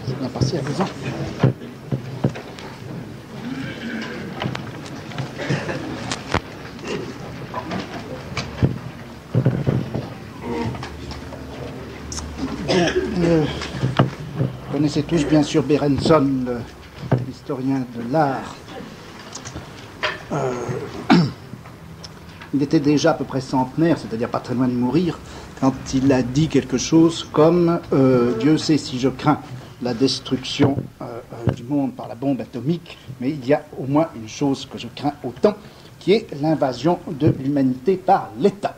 C'est bien passé à 2 ans. Vous connaissez tous bien sûr Berenson, l'historien de l'art. Il était déjà à peu près centenaire, c'est-à-dire pas très loin de mourir, quand il a dit quelque chose comme Dieu sait si je crains la destruction du monde par la bombe atomique, mais il y a au moins une chose que je crains autant, qui est l'invasion de l'humanité par l'État.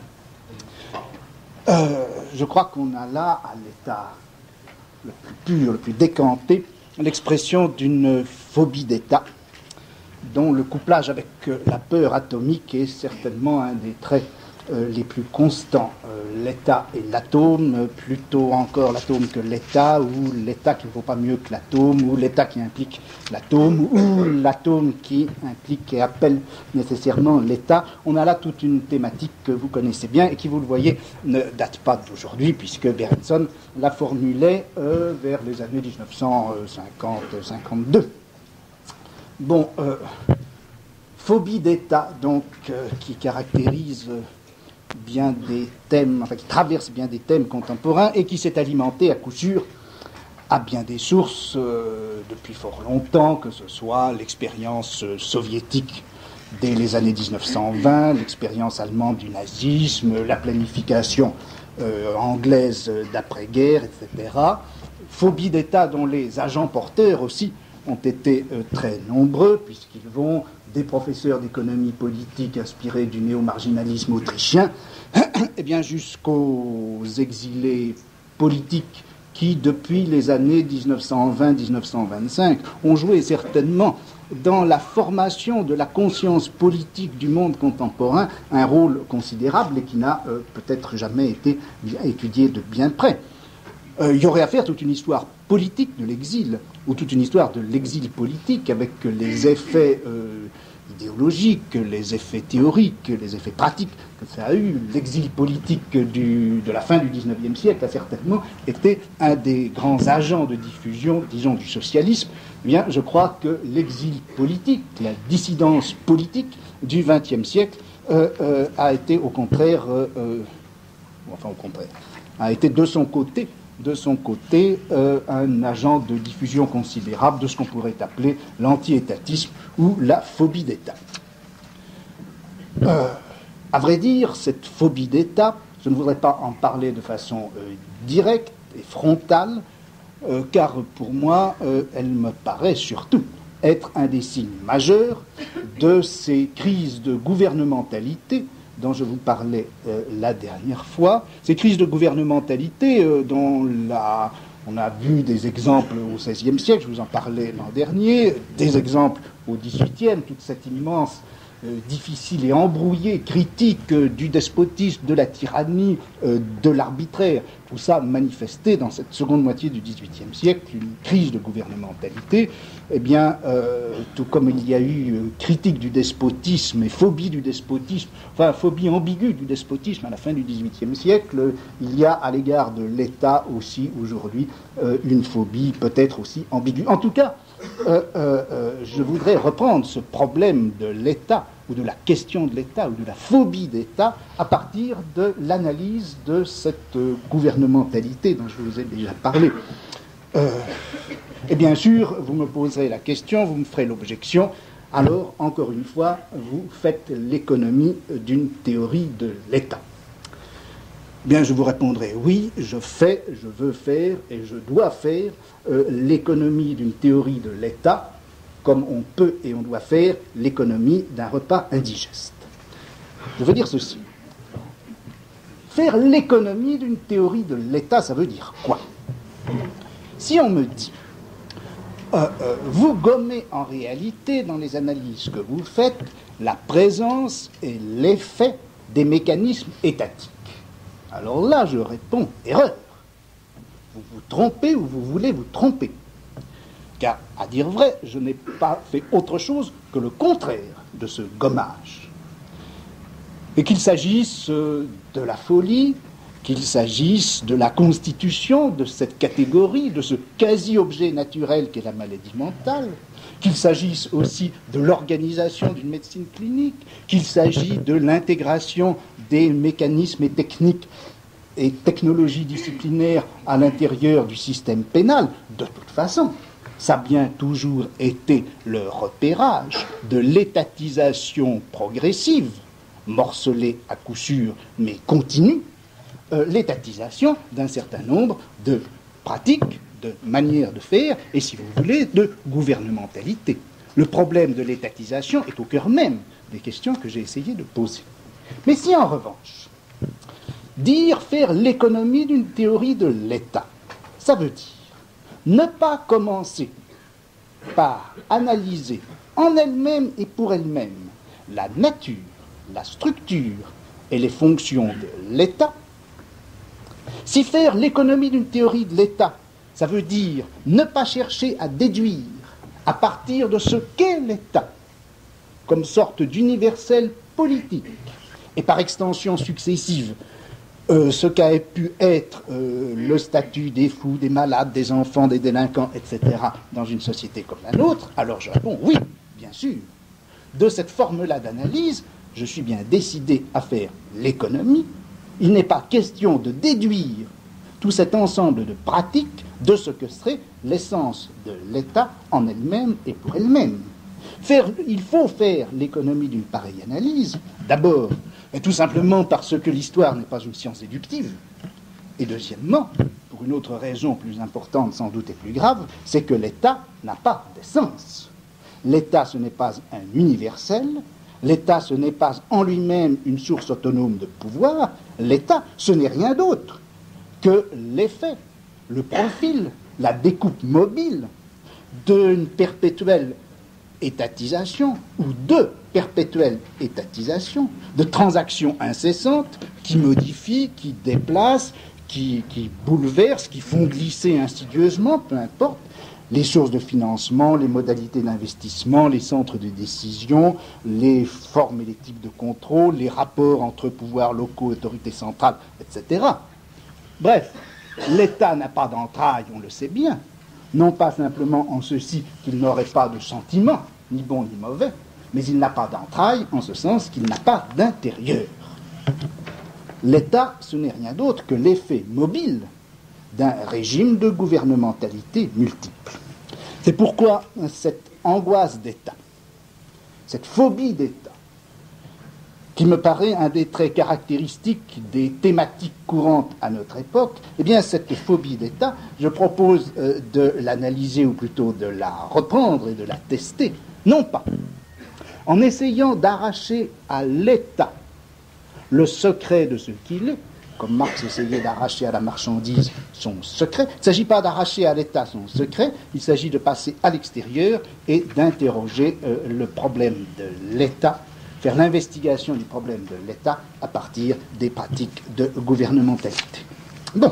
Je crois qu'on a là, à l'état le plus pur, le plus décanté, l'expression d'une phobie d'État, dont le couplage avec la peur atomique est certainement un des traits les plus constants. L'État et l'atome, plutôt encore l'atome que l'État, ou l'État qui ne vaut pas mieux que l'atome, ou l'État qui implique l'atome, ou l'atome qui implique et appelle nécessairement l'État. On a là toute une thématique que vous connaissez bien et qui, vous le voyez, ne date pas d'aujourd'hui, puisque Berenson la formulait vers les années 1950-52. Bon, phobie d'État, donc, qui caractérise bien des thèmes, enfin qui traverse bien des thèmes contemporains et qui s'est alimenté à coup sûr à bien des sources depuis fort longtemps, que ce soit l'expérience soviétique dès les années 1920, l'expérience allemande du nazisme, la planification anglaise d'après-guerre, etc. Phobie d'État dont les agents porteurs aussi ont été très nombreux, puisqu'ils vont des professeurs d'économie politique inspirés du néo-marginalisme autrichien, et bien jusqu'aux exilés politiques qui, depuis les années 1920-1925, ont joué certainement dans la formation de la conscience politique du monde contemporain un rôle considérable et qui n'a peut-être jamais été étudié de bien près. Il y aurait à faire toute une histoire politique de l'exil, ou toute une histoire de l'exil politique, avec les effets idéologiques, les effets théoriques, les effets pratiques que ça a eu. L'exil politique de la fin du XIXe siècle a certainement été un des grands agents de diffusion, disons, du socialisme. Eh bien, je crois que l'exil politique, la dissidence politique du XXe siècle a été au contraire, a été de son côté un agent de diffusion considérable de ce qu'on pourrait appeler l'anti-étatisme ou la phobie d'État. À vrai dire, cette phobie d'État, je ne voudrais pas en parler de façon directe et frontale, car pour moi, elle me paraît surtout être un des signes majeurs de ces crises de gouvernementalité dont je vous parlais la dernière fois, ces crises de gouvernementalité dont on a vu des exemples au XVIe siècle, je vous en parlais l'an dernier, des exemples au XVIIIe, toute cette immense, difficile et embrouillée critique du despotisme, de la tyrannie, de l'arbitraire, tout ça manifesté dans cette seconde moitié du XVIIIe siècle, une crise de gouvernementalité. Eh bien, tout comme il y a eu critique du despotisme et phobie du despotisme, enfin phobie ambiguë du despotisme à la fin du XVIIIe siècle, il y a à l'égard de l'État aussi aujourd'hui une phobie peut-être aussi ambiguë. En tout cas, je voudrais reprendre ce problème de l'État, ou de la question de l'État, ou de la phobie d'État, à partir de l'analyse de cette gouvernementalité dont je vous ai déjà parlé. Et bien sûr, vous me poserez la question, vous me ferez l'objection, alors, encore une fois, vous faites l'économie d'une théorie de l'État. Bien, je vous répondrai oui, je veux faire et je dois faire l'économie d'une théorie de l'État, comme on peut et on doit faire l'économie d'un repas indigeste. Je veux dire ceci. Faire l'économie d'une théorie de l'État, ça veut dire quoi? Si on me dit, vous gommez en réalité, dans les analyses que vous faites, la présence et l'effet des mécanismes étatiques. Alors là, je réponds, erreur. Vous vous trompez ou vous voulez vous tromper. Car, à dire vrai, je n'ai pas fait autre chose que le contraire de ce gommage. Et qu'il s'agisse de la folie, qu'il s'agisse de la constitution de cette catégorie, de ce quasi-objet naturel qu'est la maladie mentale, qu'il s'agisse aussi de l'organisation d'une médecine clinique, qu'il s'agit de l'intégration des mécanismes et techniques et technologies disciplinaires à l'intérieur du système pénal. De toute façon, ça a bien toujours été le repérage de l'étatisation progressive, morcelée à coup sûr, mais continue, l'étatisation d'un certain nombre de pratiques, de manières de faire, et si vous voulez, de gouvernementalité. Le problème de l'étatisation est au cœur même des questions que j'ai essayé de poser. Mais si en revanche, faire l'économie d'une théorie de l'État, ça veut dire ne pas commencer par analyser en elle-même et pour elle-même la nature, la structure et les fonctions de l'État, si faire l'économie d'une théorie de l'État, ça veut dire ne pas chercher à déduire à partir de ce qu'est l'État comme sorte d'universel politique et par extension successive ce qu'a pu être le statut des fous, des malades, des enfants, des délinquants, etc. dans une société comme la nôtre, alors je réponds oui, bien sûr. De cette forme-là d'analyse, je suis bien décidé à faire l'économie. Il n'est pas question de déduire tout cet ensemble de pratiques de ce que serait l'essence de l'État en elle-même et pour elle-même. Il faut faire l'économie d'une pareille analyse, d'abord, et tout simplement parce que l'histoire n'est pas une science déductive, et deuxièmement, pour une autre raison plus importante sans doute et plus grave, c'est que l'État n'a pas d'essence. L'État, ce n'est pas un universel, l'État, ce n'est pas en lui-même une source autonome de pouvoir, l'État, ce n'est rien d'autre que l'effet, le profil, la découpe mobile d'une perpétuelle étatisation ou de perpétuelle étatisation, de transactions incessantes qui modifient, qui déplacent, qui bouleversent, qui font glisser insidieusement, peu importe, les sources de financement, les modalités d'investissement, les centres de décision, les formes et les types de contrôle, les rapports entre pouvoirs locaux, autorités centrales, etc. Bref, l'État n'a pas d'entrailles, on le sait bien, non pas simplement en ceci qu'il n'aurait pas de sentiments, ni bons ni mauvais, mais il n'a pas d'entrailles en ce sens qu'il n'a pas d'intérieur. L'État, ce n'est rien d'autre que l'effet mobile d'un régime de gouvernementalité multiple. C'est pourquoi cette angoisse d'État, cette phobie d'État, qui me paraît un des traits caractéristiques des thématiques courantes à notre époque, eh bien cette phobie d'État, je propose de l'analyser, ou plutôt de la reprendre et de la tester, non pas en essayant d'arracher à l'État le secret de ce qu'il est, comme Marx essayait d'arracher à la marchandise son secret. Il ne s'agit pas d'arracher à l'État son secret, il s'agit de passer à l'extérieur et d'interroger le problème de l'État, faire l'investigation du problème de l'État à partir des pratiques de gouvernementalité. Bon,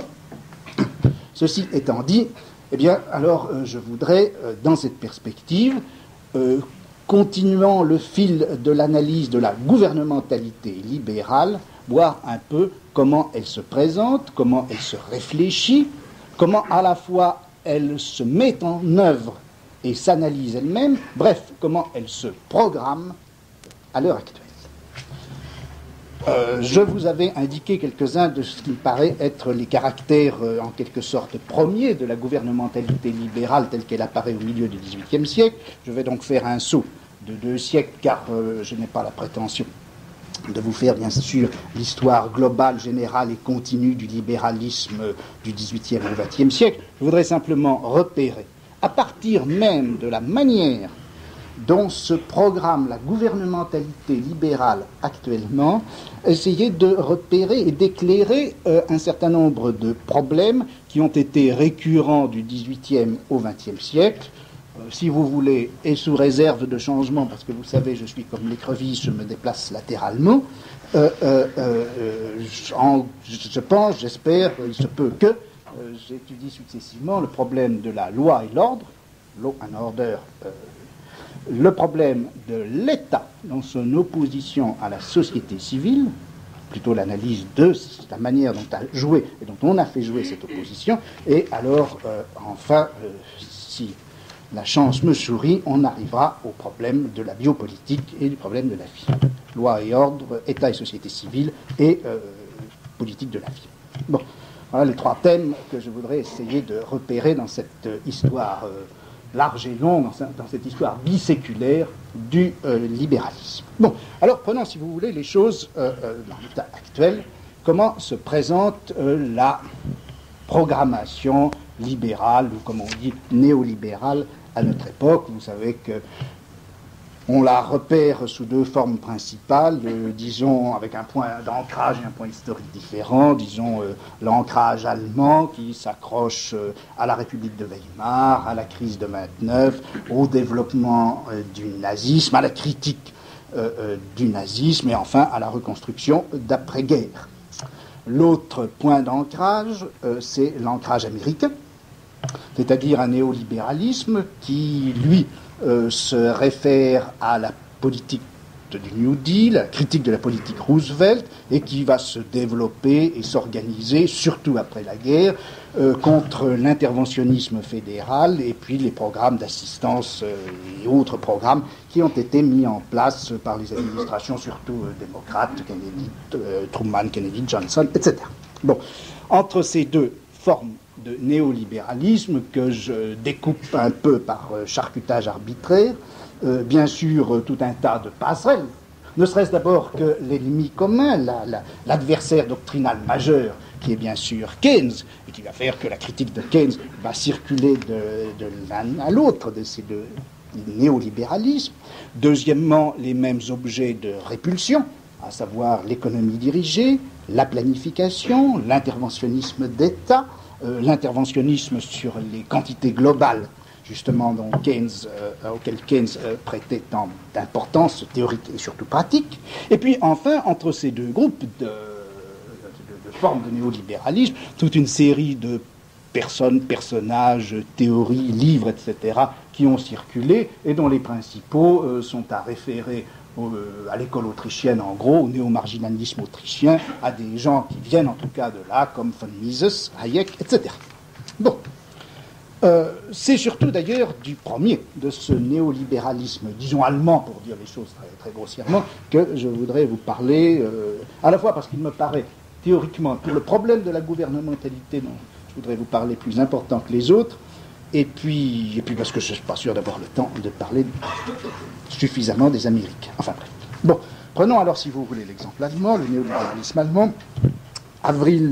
ceci étant dit, eh bien, alors je voudrais, dans cette perspective, continuant le fil de l'analyse de la gouvernementalité libérale, voir un peu comment elle se présente, comment elle se réfléchit, comment à la fois elle se met en œuvre et s'analyse elle-même, bref, comment elle se programme à l'heure actuelle. Je vous avais indiqué quelques-uns de ce qui me paraît être les caractères en quelque sorte premiers de la gouvernementalité libérale telle qu'elle apparaît au milieu du XVIIIe siècle. Je vais donc faire un saut de 2 siècles car je n'ai pas la prétention de vous faire bien sûr l'histoire globale, générale et continue du libéralisme du XVIIIe au XXe siècle. Je voudrais simplement repérer, à partir même de la manière dont se programme la gouvernementalité libérale actuellement, essayer de repérer et d'éclairer un certain nombre de problèmes qui ont été récurrents du XVIIIe au XXe siècle, si vous voulez, et sous réserve de changement, parce que vous savez, je suis comme l'écrevisse, je me déplace latéralement, je pense, j'espère, il se peut que j'étudie successivement le problème de la loi et l'ordre, law and order, le problème de l'État dans son opposition à la société civile, plutôt l'analyse de la manière dont a joué et dont on a fait jouer cette opposition. Et alors, enfin, si la chance me sourit, on arrivera au problème de la biopolitique et du problème de la vie. Loi et ordre, État et société civile et politique de la vie. Bon, voilà les trois thèmes que je voudrais essayer de repérer dans cette histoire large et longue, dans cette histoire biséculaire du libéralisme. Bon, alors prenons, si vous voulez, les choses dans l'état actuel. Comment se présente la programmation libérale, ou comme on dit, néolibérale à notre époque? Vous savez que on la repère sous deux formes principales, disons avec un point d'ancrage et un point historique différent, disons l'ancrage allemand qui s'accroche à la République de Weimar, à la crise de 29, au développement du nazisme, à la critique du nazisme et enfin à la reconstruction d'après-guerre. L'autre point d'ancrage, c'est l'ancrage américain, c'est-à-dire un néolibéralisme qui, lui, se réfère à la politique du New Deal, la critique de la politique Roosevelt, et qui va se développer et s'organiser, surtout après la guerre, contre l'interventionnisme fédéral et puis les programmes d'assistance et autres programmes qui ont été mis en place par les administrations, surtout démocrates, Kennedy, Truman, Kennedy, Johnson, etc. Bon, entre ces deux formes de néolibéralisme que je découpe un peu par charcutage arbitraire, bien sûr tout un tas de passerelles, ne serait-ce d'abord que l'ennemi commun, l'adversaire doctrinal majeur, qui est bien sûr Keynes, et qui va faire que la critique de Keynes va circuler de l'un à l'autre de ces deux néolibéralismes. Deuxièmement, les mêmes objets de répulsion, à savoir l'économie dirigée, la planification, l'interventionnisme d'État, l'interventionnisme sur les quantités globales, justement, auquel Keynes prêtait tant d'importance théorique et surtout pratique. Et puis, enfin, entre ces deux groupes de formes de néolibéralisme, toute une série de personnages, théories, livres, etc., qui ont circulé et dont les principaux sont à référer à l'école autrichienne, en gros, au néo-marginalisme autrichien, à des gens qui viennent en tout cas de là, comme von Mises, Hayek, etc. Bon. C'est surtout d'ailleurs du premier de ce néolibéralisme, disons allemand pour dire les choses très, très grossièrement, que je voudrais vous parler, à la fois parce qu'il me paraît théoriquement, pour le problème de la gouvernementalité, dont je voudrais vous parler plus important que les autres, et puis parce que je ne suis pas sûr d'avoir le temps de parler suffisamment des Américains. Enfin bref. Bon, prenons alors, si vous voulez, l'exemple allemand, le néolibéralisme allemand, avril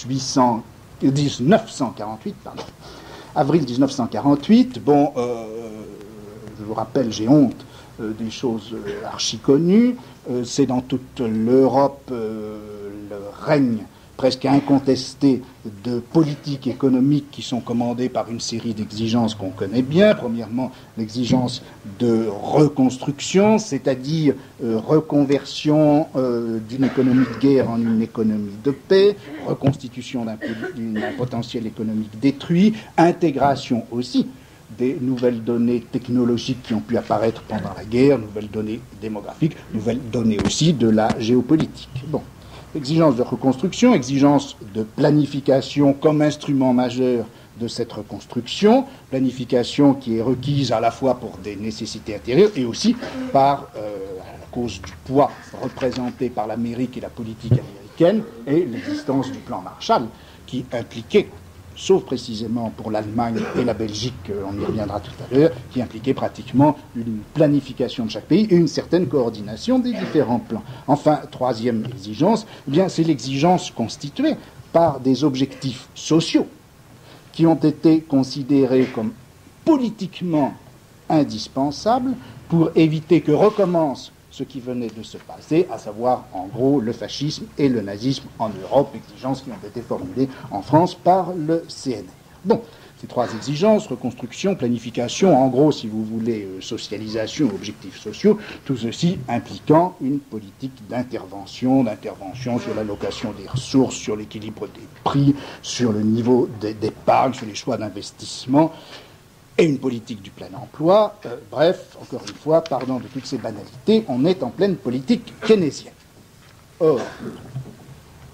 1948, pardon. Avril 1948, bon, je vous rappelle, j'ai honte des choses archi-connues, c'est dans toute l'Europe le règne presque incontesté de politiques économiques qui sont commandées par une série d'exigences qu'on connaît bien. Premièrement, l'exigence de reconstruction, c'est-à-dire reconversion d'une économie de guerre en une économie de paix, reconstitution d'un potentiel économique détruit, intégration aussi des nouvelles données technologiques qui ont pu apparaître pendant la guerre, nouvelles données démographiques, nouvelles données aussi de la géopolitique. Bon. Exigence de reconstruction, exigence de planification comme instrument majeur de cette reconstruction, planification qui est requise à la fois pour des nécessités intérieures et aussi par, à cause du poids représenté par l'Amérique et la politique américaine et l'existence du plan Marshall qui impliquait, sauf précisément pour l'Allemagne et la Belgique, on y reviendra tout à l'heure, qui impliquait pratiquement une planification de chaque pays et une certaine coordination des différents plans. Enfin, troisième exigence, eh bien, c'est l'exigence constituée par des objectifs sociaux qui ont été considérés comme politiquement indispensables pour éviter que recommence ce qui venait de se passer, à savoir en gros le fascisme et le nazisme en Europe, exigences qui ont été formulées en France par le CNR. Bon, ces trois exigences, reconstruction, planification, en gros, si vous voulez, socialisation, objectifs sociaux, tout ceci impliquant une politique d'intervention sur l'allocation des ressources, sur l'équilibre des prix, sur le niveau d'épargne, sur les choix d'investissement, et une politique du plein emploi. Bref, encore une fois, pardon de toutes ces banalités, on est en pleine politique keynésienne. Or,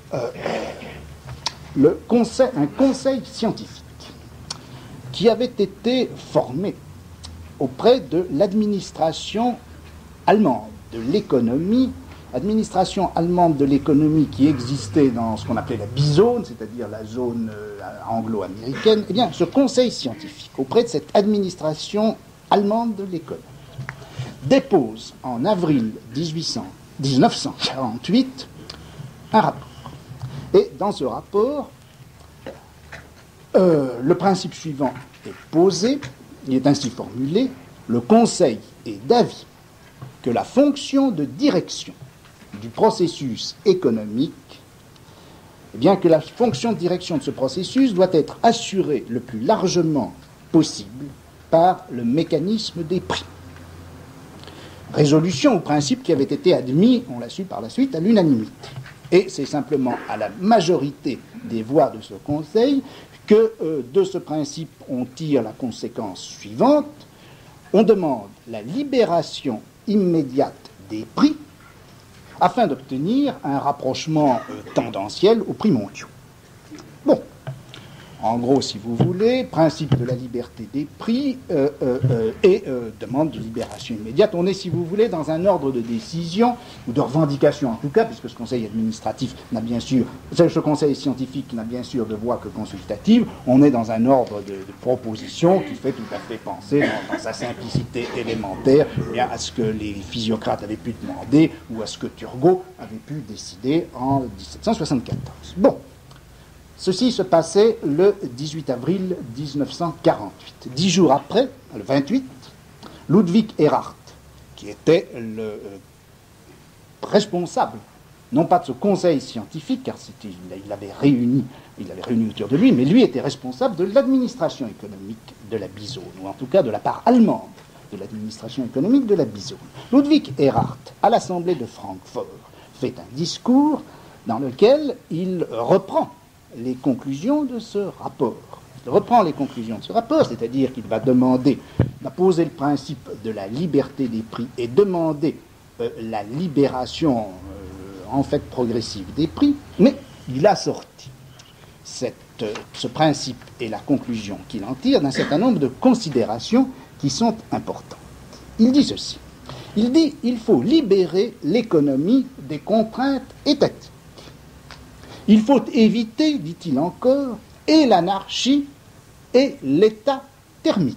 un conseil scientifique qui avait été formé auprès de l'administration allemande de l'économie, administration allemande de l'économie qui existait dans ce qu'on appelait la bizone, c'est-à-dire la zone anglo-américaine. Eh bien, ce conseil scientifique, auprès de cette administration allemande de l'économie, dépose en avril 1948 un rapport. Et dans ce rapport, le principe suivant est posé, il est ainsi formulé: le Conseil est d'avis que la fonction de direction du processus économique, eh bien que la fonction de direction de ce processus doit être assurée le plus largement possible par le mécanisme des prix. Résolution ou principe qui avait été admis, on l'a su par la suite, à l'unanimité. Et c'est simplement à la majorité des voix de ce Conseil que de ce principe on tire la conséquence suivante: on demande la libération immédiate des prix afin d'obtenir un rapprochement tendanciel aux prix mondiaux. Bon, en gros, si vous voulez, principe de la liberté des prix et demande de libération immédiate. On est, si vous voulez, dans un ordre de décision, ou de revendication en tout cas, puisque ce conseil administratif n'a bien sûr, ce conseil scientifique n'a bien sûr de voix que consultative. On est dans un ordre de proposition qui fait tout à fait penser, dans sa simplicité élémentaire, bien, à ce que les physiocrates avaient pu demander, ou à ce que Turgot avait pu décider en 1774. Bon. Ceci se passait le 18 avril 1948. 10 jours après, le 28, Ludwig Erhard, qui était le responsable, non pas de ce conseil scientifique, car il avait réuni autour de lui, mais lui était responsable de l'administration économique de la bizone, ou en tout cas de la part allemande de l'administration économique de la bizone. Ludwig Erhard, à l'Assemblée de Francfort, fait un discours dans lequel il reprend les conclusions de ce rapport. Il reprend les conclusions de ce rapport, c'est-à-dire qu'il va poser le principe de la liberté des prix et demander la libération en fait progressive des prix, mais il a sorti ce principe et la conclusion qu'il en tire d'un certain nombre de considérations qui sont importantes. Il dit ceci: il dit il faut libérer l'économie des contraintes étatiques. Il faut éviter, dit-il encore, et l'anarchie et l'état termite.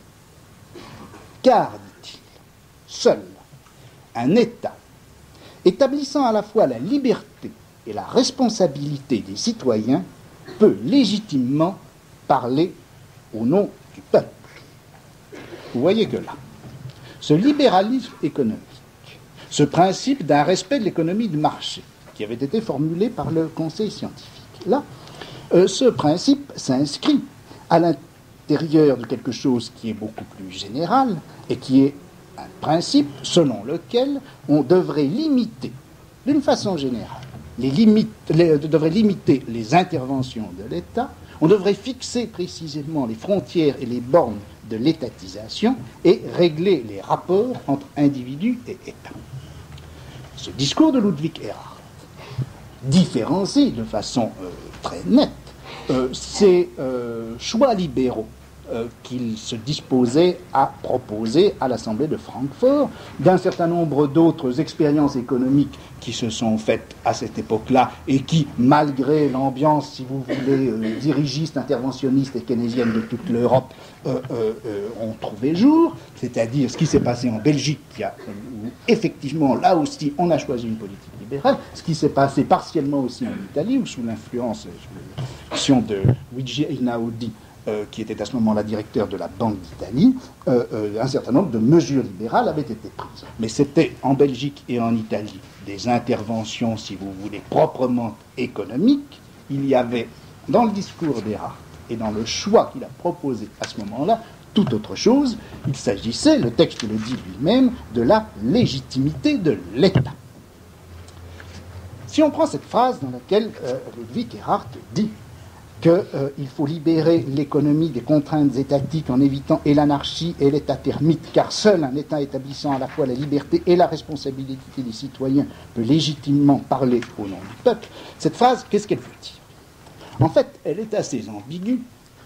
Car, dit-il, seul un État établissant à la fois la liberté et la responsabilité des citoyens peut légitimement parler au nom du peuple. Vous voyez que là, ce libéralisme économique, ce principe d'un respect de l'économie de marché, qui avait été formulé par le Conseil scientifique. Là, ce principe s'inscrit à l'intérieur de quelque chose qui est beaucoup plus général et qui est un principe selon lequel on devrait limiter, d'une façon générale, devrait limiter les interventions de l'État, on devrait fixer précisément les frontières et les bornes de l'étatisation et régler les rapports entre individus et État. Ce discours de Ludwig Erhard différencie de façon très nette ces choix libéraux qu'il se disposait à proposer à l'Assemblée de Francfort, d'un certain nombre d'autres expériences économiques qui se sont faites à cette époque-là et qui, malgré l'ambiance, si vous voulez, dirigiste, interventionniste et keynésienne de toute l'Europe, ont trouvé jour, c'est-à-dire ce qui s'est passé en Belgique, où effectivement, là aussi, on a choisi une politique libérale, ce qui s'est passé partiellement aussi en Italie, où sous l'influence, sous l'action de Luigi Einaudi, qui était à ce moment-là directeur de la Banque d'Italie, un certain nombre de mesures libérales avaient été prises. Mais c'était en Belgique et en Italie des interventions, si vous voulez, proprement économiques. Il y avait, dans le discours d'Erhard et dans le choix qu'il a proposé à ce moment-là, tout autre chose. Il s'agissait, le texte le dit lui-même, de la légitimité de l'État. Si on prend cette phrase dans laquelle Ludwig Erhard dit qu'il faut libérer l'économie des contraintes étatiques en évitant et l'anarchie et l'état termite, car seul un État établissant à la fois la liberté et la responsabilité des citoyens peut légitimement parler au nom du peuple. Cette phrase, qu'est-ce qu'elle veut dire? En fait, elle est assez ambiguë,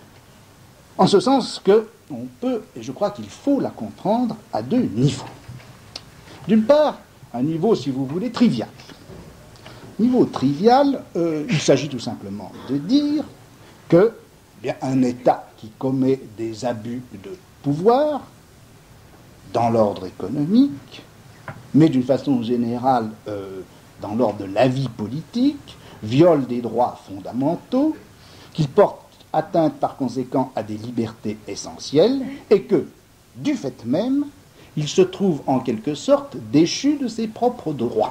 en ce sens qu'on peut, et je crois qu'il faut la comprendre à deux niveaux. D'une part, un niveau, si vous voulez, trivial. Niveau trivial, il s'agit tout simplement de dire que bien, un État qui commet des abus de pouvoir dans l'ordre économique, mais d'une façon générale dans l'ordre de la vie politique, viole des droits fondamentaux, qu'il porte atteinte par conséquent à des libertés essentielles, et que, du fait même, il se trouve en quelque sorte déchu de ses propres droits.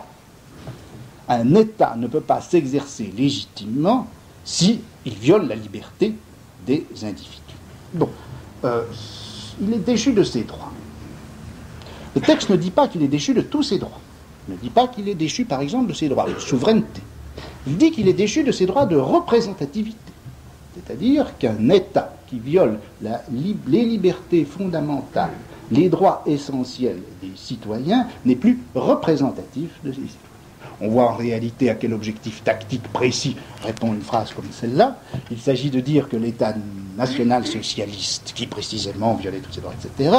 Un État ne peut pas s'exercer légitimement s'il viole la liberté des individus. Bon, il est déchu de ses droits. Le texte ne dit pas qu'il est déchu de tous ses droits. Il ne dit pas qu'il est déchu, par exemple, de ses droits de souveraineté. Il dit qu'il est déchu de ses droits de représentativité. C'est-à-dire qu'un État qui viole les libertés fondamentales, les droits essentiels des citoyens, n'est plus représentatif de ces citoyens. On voit en réalité à quel objectif tactique précis répond une phrase comme celle-là. Il s'agit de dire que l'État national-socialiste, qui précisément violait tous ses droits, etc.,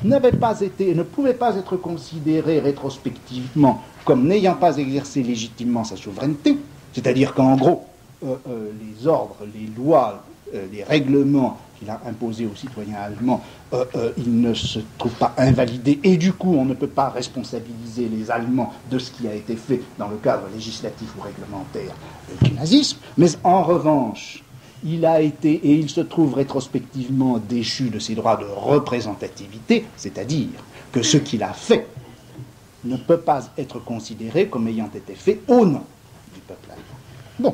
ne pouvait pas être considéré rétrospectivement comme n'ayant pas exercé légitimement sa souveraineté, c'est-à-dire qu'en gros, les ordres, les lois, les règlements qu'il a imposés aux citoyens allemands, ils ne se trouvent pas invalidés, et du coup on ne peut pas responsabiliser les Allemands de ce qui a été fait dans le cadre législatif ou réglementaire du nazisme, mais en revanche, il a été, et il se trouve rétrospectivement déchu de ses droits de représentativité, c'est-à-dire que ce qu'il a fait ne peut pas être considéré comme ayant été fait au nom du peuple allemand. Bon.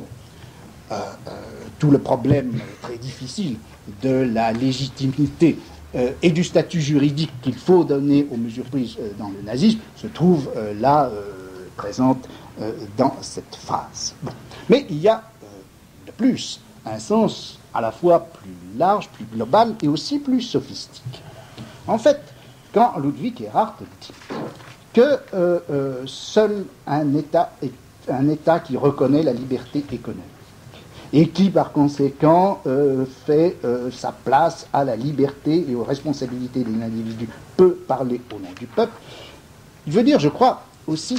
Tout le problème très difficile de la légitimité et du statut juridique qu'il faut donner aux mesures prises dans le nazisme se trouve là présente dans cette phrase. Bon. Mais il y a de plus un sens à la fois plus large, plus global et aussi plus sophistiqué. En fait, quand Ludwig Erhard dit que seul un État qui reconnaît la liberté économique et qui, par conséquent, fait sa place à la liberté et aux responsabilités des individus, peut parler au nom du peuple, il veut dire, je crois, aussi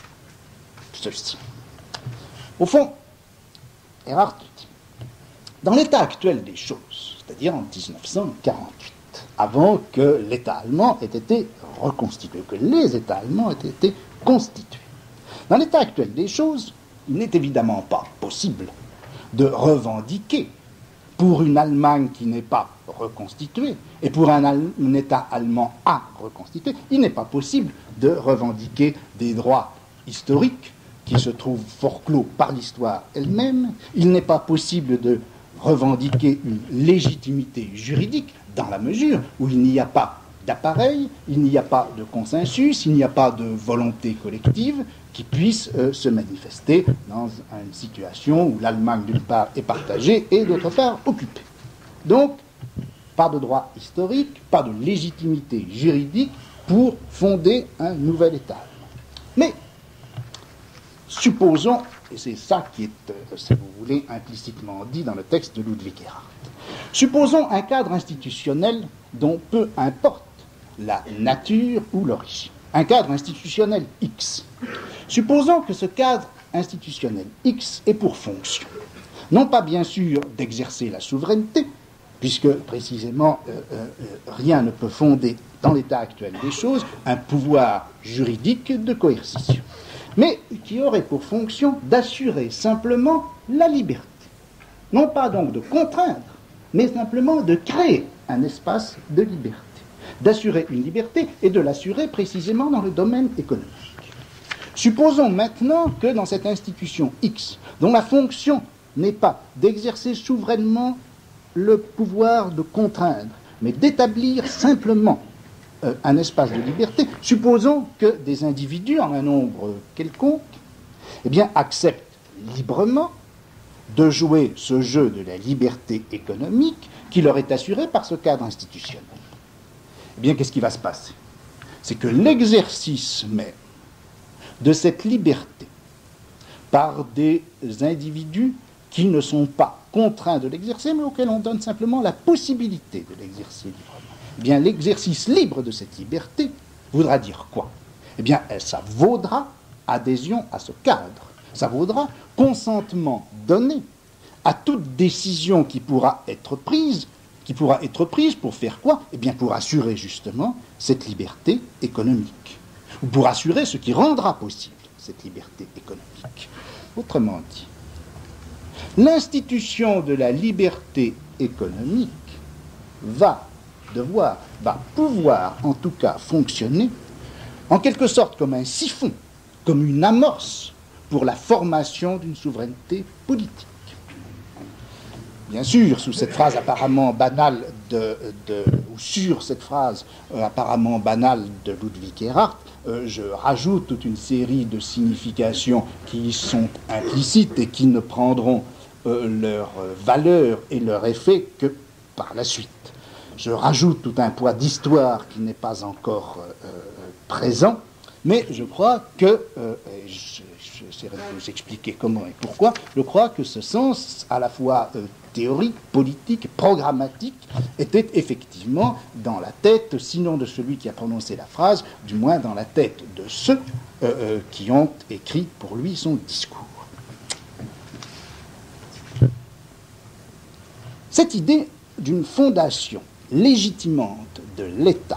ceci. Au fond, Erhard dit, dans l'état actuel des choses, c'est-à-dire en 1948, avant que l'État allemand ait été reconstitué, que les États allemands aient été constitués, dans l'état actuel des choses, il n'est évidemment pas possible de revendiquer pour une Allemagne qui n'est pas reconstituée et pour un État allemand à reconstituer, il n'est pas possible de revendiquer des droits historiques qui se trouvent forclos par l'histoire elle-même. Il n'est pas possible de revendiquer une légitimité juridique dans la mesure où il n'y a pas d'appareil, il n'y a pas de consensus, il n'y a pas de volonté collective qui puisse se manifester dans une situation où l'Allemagne, d'une part, est partagée et, d'autre part, occupée. Donc, pas de droit historique, pas de légitimité juridique pour fonder un nouvel État allemand. Mais, supposons, et c'est ça qui est, si vous voulez, implicitement dit dans le texte de Ludwig Erhard, supposons un cadre institutionnel dont peu importe la nature ou l'origine. Un cadre institutionnel X. Supposons que ce cadre institutionnel X ait pour fonction, non pas bien sûr d'exercer la souveraineté, puisque précisément rien ne peut fonder dans l'état actuel des choses un pouvoir juridique de coercition, mais qui aurait pour fonction d'assurer simplement la liberté. Non pas donc de contraindre, mais simplement de créer un espace de liberté. D'assurer une liberté et de l'assurer précisément dans le domaine économique. Supposons maintenant que dans cette institution X, dont la fonction n'est pas d'exercer souverainement le pouvoir de contraindre, mais d'établir simplement un espace de liberté, supposons que des individus, en un nombre quelconque, eh bien, acceptent librement de jouer ce jeu de la liberté économique qui leur est assuré par ce cadre institutionnel. Eh bien, qu'est-ce qui va se passer? C'est que l'exercice même de cette liberté par des individus qui ne sont pas contraints de l'exercer, mais auxquels on donne simplement la possibilité de l'exercer librement. Eh bien, l'exercice libre de cette liberté voudra dire quoi? Eh bien, ça vaudra adhésion à ce cadre. Ça vaudra consentement donné à toute décision qui pourra être prise pour faire quoi? Eh bien, pour assurer justement cette liberté économique, ou pour assurer ce qui rendra possible cette liberté économique. Autrement dit, l'institution de la liberté économique va pouvoir en tout cas fonctionner en quelque sorte comme un siphon, comme une amorce pour la formation d'une souveraineté politique. Bien sûr, sous cette phrase apparemment banale ou sur cette phrase apparemment banale de Ludwig Erhard, je rajoute toute une série de significations qui y sont implicites et qui ne prendront leur valeur et leur effet que par la suite. Je rajoute tout un poids d'histoire qui n'est pas encore présent, mais je crois que, j'essaierai de vous expliquer comment et pourquoi, je crois que ce sens à la fois théorique, politique, programmatique, était effectivement dans la tête, sinon de celui qui a prononcé la phrase, du moins dans la tête de ceux qui ont écrit pour lui son discours. Cette idée d'une fondation légitimante de l'État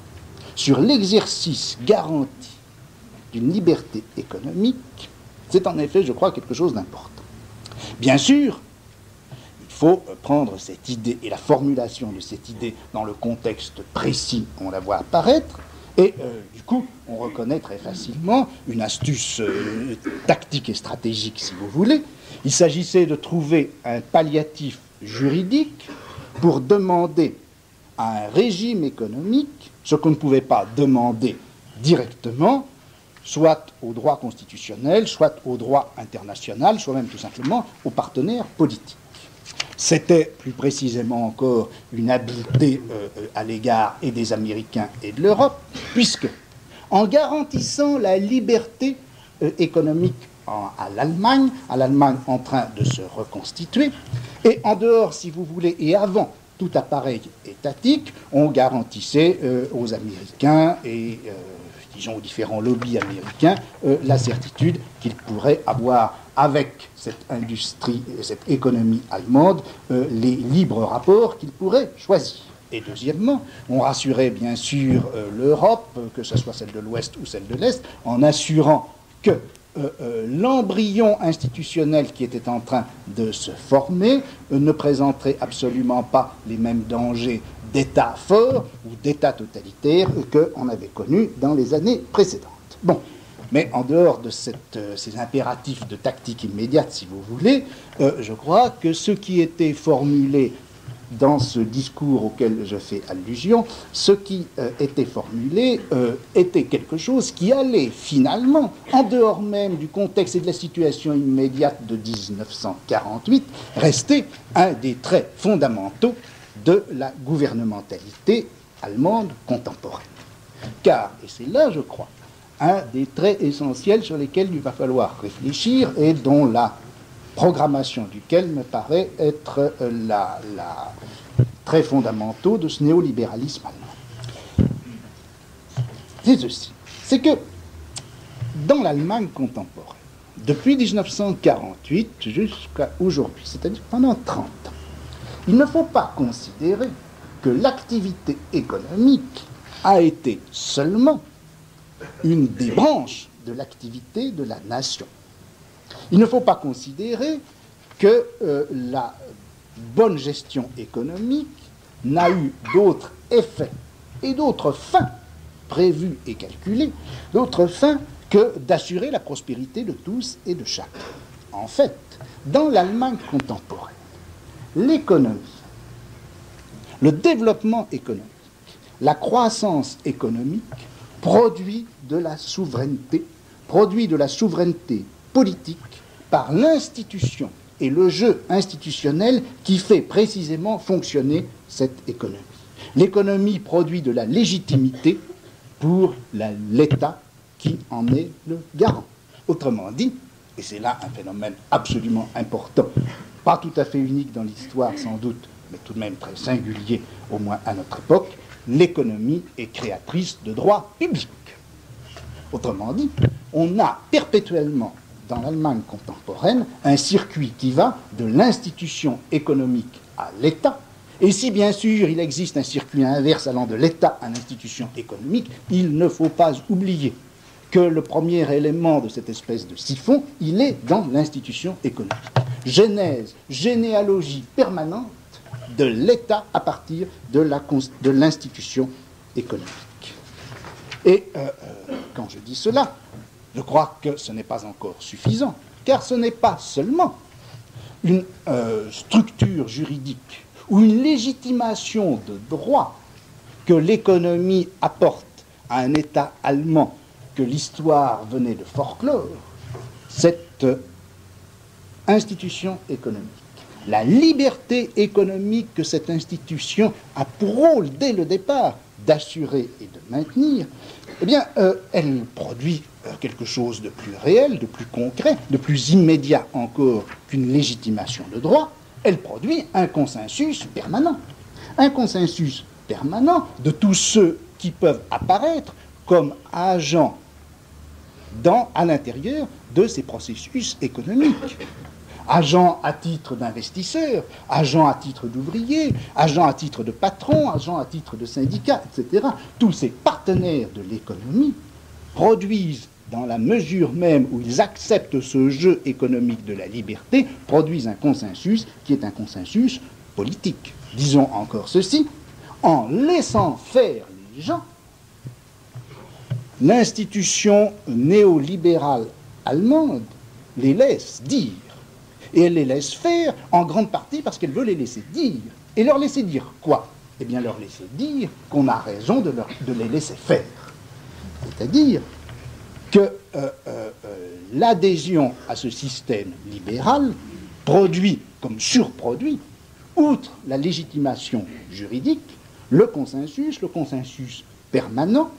sur l'exercice garanti d'une liberté économique, c'est en effet, je crois, quelque chose d'important. Bien sûr, il faut prendre cette idée et la formulation de cette idée dans le contexte précis, on la voit apparaître, et du coup, on reconnaît très facilement une astuce tactique et stratégique, si vous voulez. Il s'agissait de trouver un palliatif juridique pour demander à un régime économique ce qu'on ne pouvait pas demander directement, soit au droit constitutionnel, soit au droit international, soit même tout simplement aux partenaires politiques. C'était plus précisément encore une habileté à l'égard et des Américains et de l'Europe, puisque en garantissant la liberté économique à l'Allemagne en train de se reconstituer, et en dehors, si vous voulez, et avant tout appareil étatique, on garantissait aux Américains et disons aux différents lobbies américains la certitude qu'ils pourraient avoir avec cette industrie, cette économie allemande, les libres rapports qu'ils pourraient choisir. Et deuxièmement, on rassurait bien sûr l'Europe, que ce soit celle de l'Ouest ou celle de l'Est, en assurant que l'embryon institutionnel qui était en train de se former ne présenterait absolument pas les mêmes dangers d'État fort ou d'État totalitaire qu'on avait connus dans les années précédentes. Bon, mais en dehors de ces impératifs de tactique immédiate, si vous voulez, je crois que ce qui était formulé dans ce discours auquel je fais allusion, ce qui était formulé était quelque chose qui allait finalement, en dehors même du contexte et de la situation immédiate de 1948, rester un des traits fondamentaux de la gouvernementalité allemande contemporaine. Car, et c'est là, je crois, un des traits essentiels sur lesquels il va falloir réfléchir et dont la programmation duquel me paraît être très fondamentaux de ce néolibéralisme allemand. C'est ceci, c'est que dans l'Allemagne contemporaine, depuis 1948 jusqu'à aujourd'hui, c'est-à-dire pendant 30 ans, il ne faut pas considérer que l'activité économique a été seulement une des branches de l'activité de la nation. Il ne faut pas considérer que la bonne gestion économique n'a eu d'autres effets et d'autres fins prévues et calculées, d'autres fins que d'assurer la prospérité de tous et de chacun. En fait, dans l'Allemagne contemporaine, l'économie, le développement économique, la croissance économique produit de la souveraineté politique par l'institution et le jeu institutionnel qui fait précisément fonctionner cette économie. L'économie produit de la légitimité pour l'État qui en est le garant. Autrement dit, et c'est là un phénomène absolument important, pas tout à fait unique dans l'histoire sans doute, mais tout de même très singulier, au moins à notre époque, l'économie est créatrice de droits publics. Autrement dit, on a perpétuellement, dans l'Allemagne contemporaine, un circuit qui va de l'institution économique à l'État. Et si, bien sûr, il existe un circuit inverse allant de l'État à l'institution économique, il ne faut pas oublier que le premier élément de cette espèce de siphon, il est dans l'institution économique. Genèse, généalogie permanente de l'État à partir de l'institution économique. Et quand je dis cela, je crois que ce n'est pas encore suffisant, car ce n'est pas seulement une structure juridique ou une légitimation de droit que l'économie apporte à un État allemand que l'histoire venait de forclore, cette institution économique. La liberté économique que cette institution a pour rôle, dès le départ, d'assurer et de maintenir, eh bien, elle produit quelque chose de plus réel, de plus concret, de plus immédiat encore qu'une légitimation de droit. Elle produit un consensus permanent. Un consensus permanent de tous ceux qui peuvent apparaître comme agents à l'intérieur de ces processus économiques. Agents à titre d'investisseurs, agents à titre d'ouvriers, agents à titre de patrons, agents à titre de syndicats, etc. Tous ces partenaires de l'économie produisent, dans la mesure même où ils acceptent ce jeu économique de la liberté, produisent un consensus qui est un consensus politique. Disons encore ceci, en laissant faire les gens, l'institution néolibérale allemande les laisse dire. Et elle les laisse faire en grande partie parce qu'elle veut les laisser dire. Et leur laisser dire quoi? Eh bien, leur laisser dire qu'on a raison de les laisser faire. C'est-à-dire que l'adhésion à ce système libéral produit comme surproduit, outre la légitimation juridique, le consensus permanent,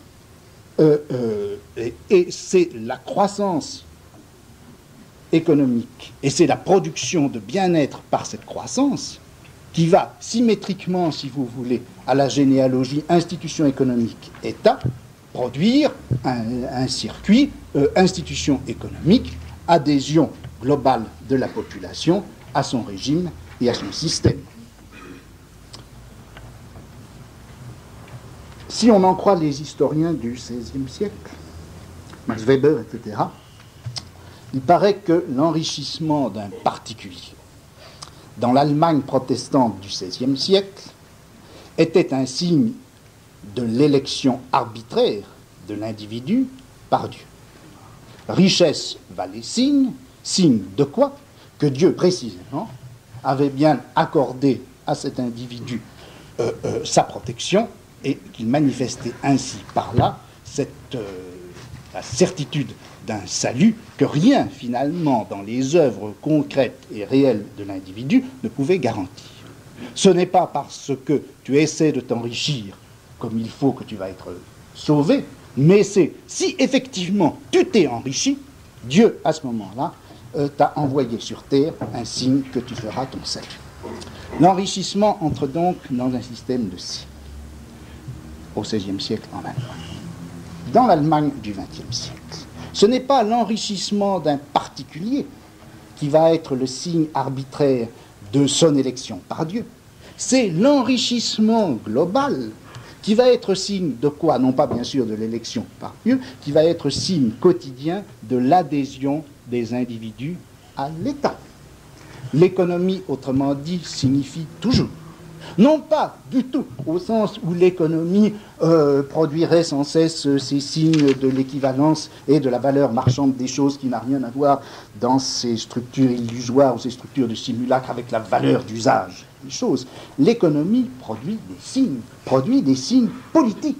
et c'est la croissance économique, et c'est la production de bien-être par cette croissance qui va symétriquement, si vous voulez, à la généalogie institution économique État, produire un circuit institution économique, adhésion globale de la population à son régime et à son système. Si on en croit les historiens du XVIe siècle, Max Weber, etc., il paraît que l'enrichissement d'un particulier dans l'Allemagne protestante du XVIe siècle était un signe de l'élection arbitraire de l'individu par Dieu. Richesse valait signe de quoi? Que Dieu, précisément, avait bien accordé à cet individu sa protection et qu'il manifestait ainsi par là la certitude d'un salut que rien, finalement, dans les œuvres concrètes et réelles de l'individu ne pouvait garantir. Ce n'est pas parce que tu essaies de t'enrichir comme il faut que tu vas être sauvé, mais c'est si effectivement tu t'es enrichi, Dieu, à ce moment-là, t'a envoyé sur terre un signe que tu feras ton salut. L'enrichissement entre donc dans un système de signes, au XVIe siècle en Allemagne. Dans l'Allemagne du XXe siècle, ce n'est pas l'enrichissement d'un particulier qui va être le signe arbitraire de son élection par Dieu. C'est l'enrichissement global qui va être signe de quoi? Non pas bien sûr de l'élection par Dieu, qui va être signe quotidien de l'adhésion des individus à l'État. L'économie, autrement dit, signifie toujours. Non pas du tout au sens où l'économie produirait sans cesse ces signes de l'équivalence et de la valeur marchande des choses qui n'a rien à voir dans ces structures illusoires ou ces structures de simulacre avec la valeur d'usage des choses. L'économie produit des signes politiques.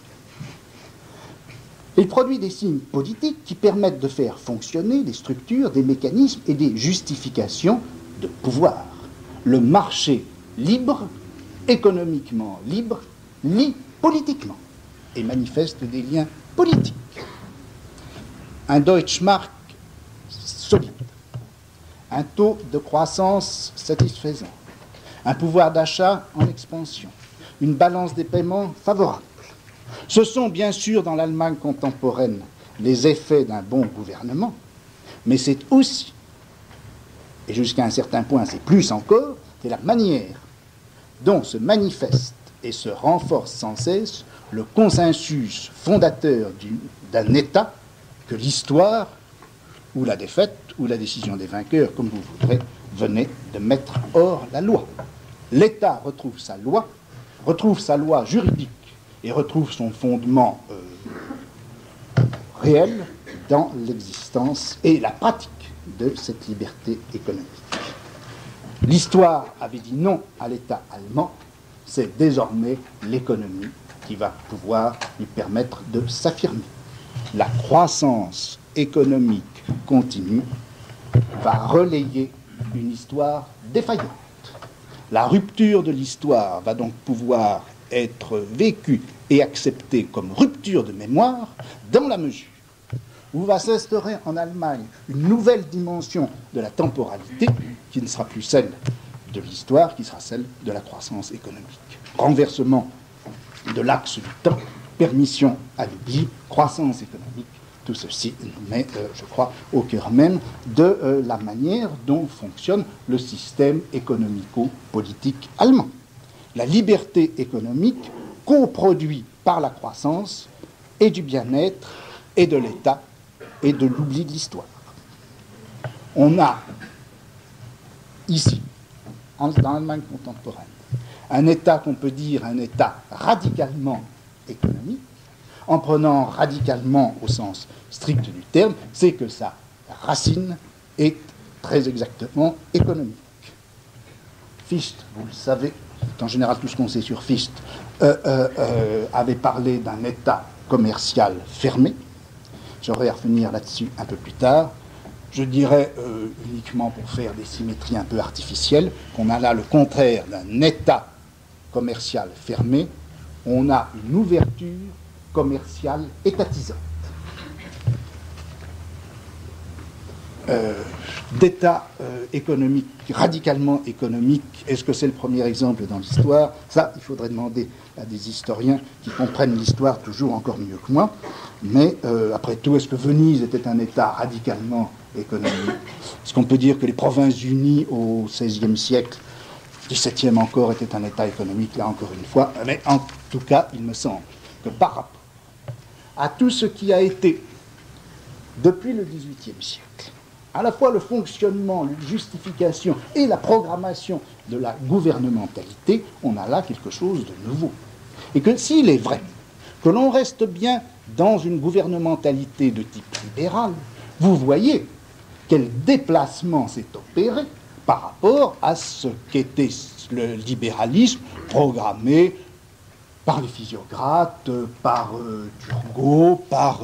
Il produit des signes politiques qui permettent de faire fonctionner des structures, des mécanismes et des justifications de pouvoir. Le marché libre, économiquement libre, lie politiquement et manifeste des liens politiques. Un Deutschmark solide, un taux de croissance satisfaisant, un pouvoir d'achat en expansion, une balance des paiements favorable. Ce sont bien sûr dans l'Allemagne contemporaine les effets d'un bon gouvernement, mais c'est aussi, et jusqu'à un certain point c'est plus encore, c'est la manière dont se manifeste et se renforce sans cesse le consensus fondateur d'un État que l'histoire, ou la défaite, ou la décision des vainqueurs, comme vous voudrez, venait de mettre hors la loi. L'État retrouve sa loi juridique, et retrouve son fondement réel dans l'existence et la pratique de cette liberté économique. L'histoire avait dit non à l'État allemand, c'est désormais l'économie qui va pouvoir lui permettre de s'affirmer. La croissance économique continue va relayer une histoire défaillante. La rupture de l'histoire va donc pouvoir être vécue et acceptée comme rupture de mémoire dans la mesure où va s'instaurer en Allemagne une nouvelle dimension de la temporalité qui ne sera plus celle de l'histoire, qui sera celle de la croissance économique. Renversement de l'axe du temps, permission à l'oubli, croissance économique, tout ceci nous met, je crois, au cœur même de la manière dont fonctionne le système économico-politique allemand. La liberté économique coproduit par la croissance et du bien-être et de l'État et de l'oubli de l'histoire. On a ici, dans l'Allemagne contemporaine, un État qu'on peut dire un État radicalement économique. En prenant radicalement au sens strict du terme, c'est que sa racine est très exactement économique. Fichte, vous le savez, en général tout ce qu'on sait sur Fichte, avait parlé d'un État commercial fermé. J'aurai à revenir là-dessus un peu plus tard. Je dirais, uniquement pour faire des symétries un peu artificielles, qu'on a là le contraire d'un État commercial fermé. On a une ouverture commerciale étatisante. D'État économique, radicalement économique, est-ce que c'est le premier exemple dans l'histoire? Ça, il faudrait demander à des historiens qui comprennent l'histoire toujours encore mieux que moi. Mais après tout, est-ce que Venise était un État radicalement économique? Est-ce qu'on peut dire que les Provinces-Unies au XVIe siècle, XVIIe encore, étaient un État économique, là encore une fois? Mais en tout cas, il me semble que par rapport à tout ce qui a été, depuis le XVIIIe siècle, à la fois le fonctionnement, la justification et la programmation de la gouvernementalité, on a là quelque chose de nouveau. Et que s'il est vrai que l'on reste bien dans une gouvernementalité de type libéral, vous voyez quel déplacement s'est opéré par rapport à ce qu'était le libéralisme programmé par les physiocrates, par Turgot, par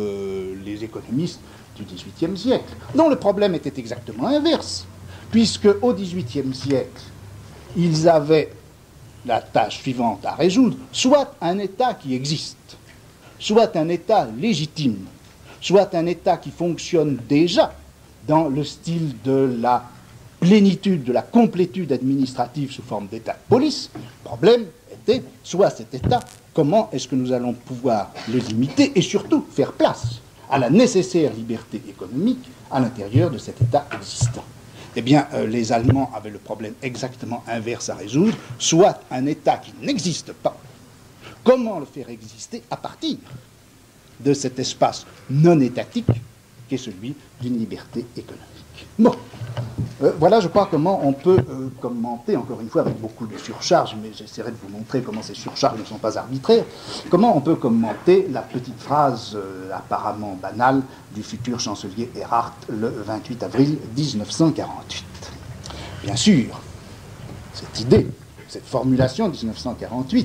les économistes du XVIIIe siècle, dont le problème était exactement inverse, puisque au XVIIIe siècle, ils avaient la tâche suivante à résoudre, soit un État qui existe, soit un État légitime, soit un État qui fonctionne déjà dans le style de la plénitude, de la complétude administrative sous forme d'État de police. Le problème était, soit cet État, comment est-ce que nous allons pouvoir le limiter et surtout faire place à la nécessaire liberté économique à l'intérieur de cet État existant. Eh bien, les Allemands avaient le problème exactement inverse à résoudre, soit un État qui n'existe pas. Comment le faire exister à partir de cet espace non étatique qui est celui d'une liberté économique? Bon, voilà, je crois, comment on peut commenter, encore une fois avec beaucoup de surcharge, mais j'essaierai de vous montrer comment ces surcharges ne sont pas arbitraires, comment on peut commenter la petite phrase apparemment banale du futur chancelier Erhard le 28 avril 1948. Bien sûr, cette idée, cette formulation de 1948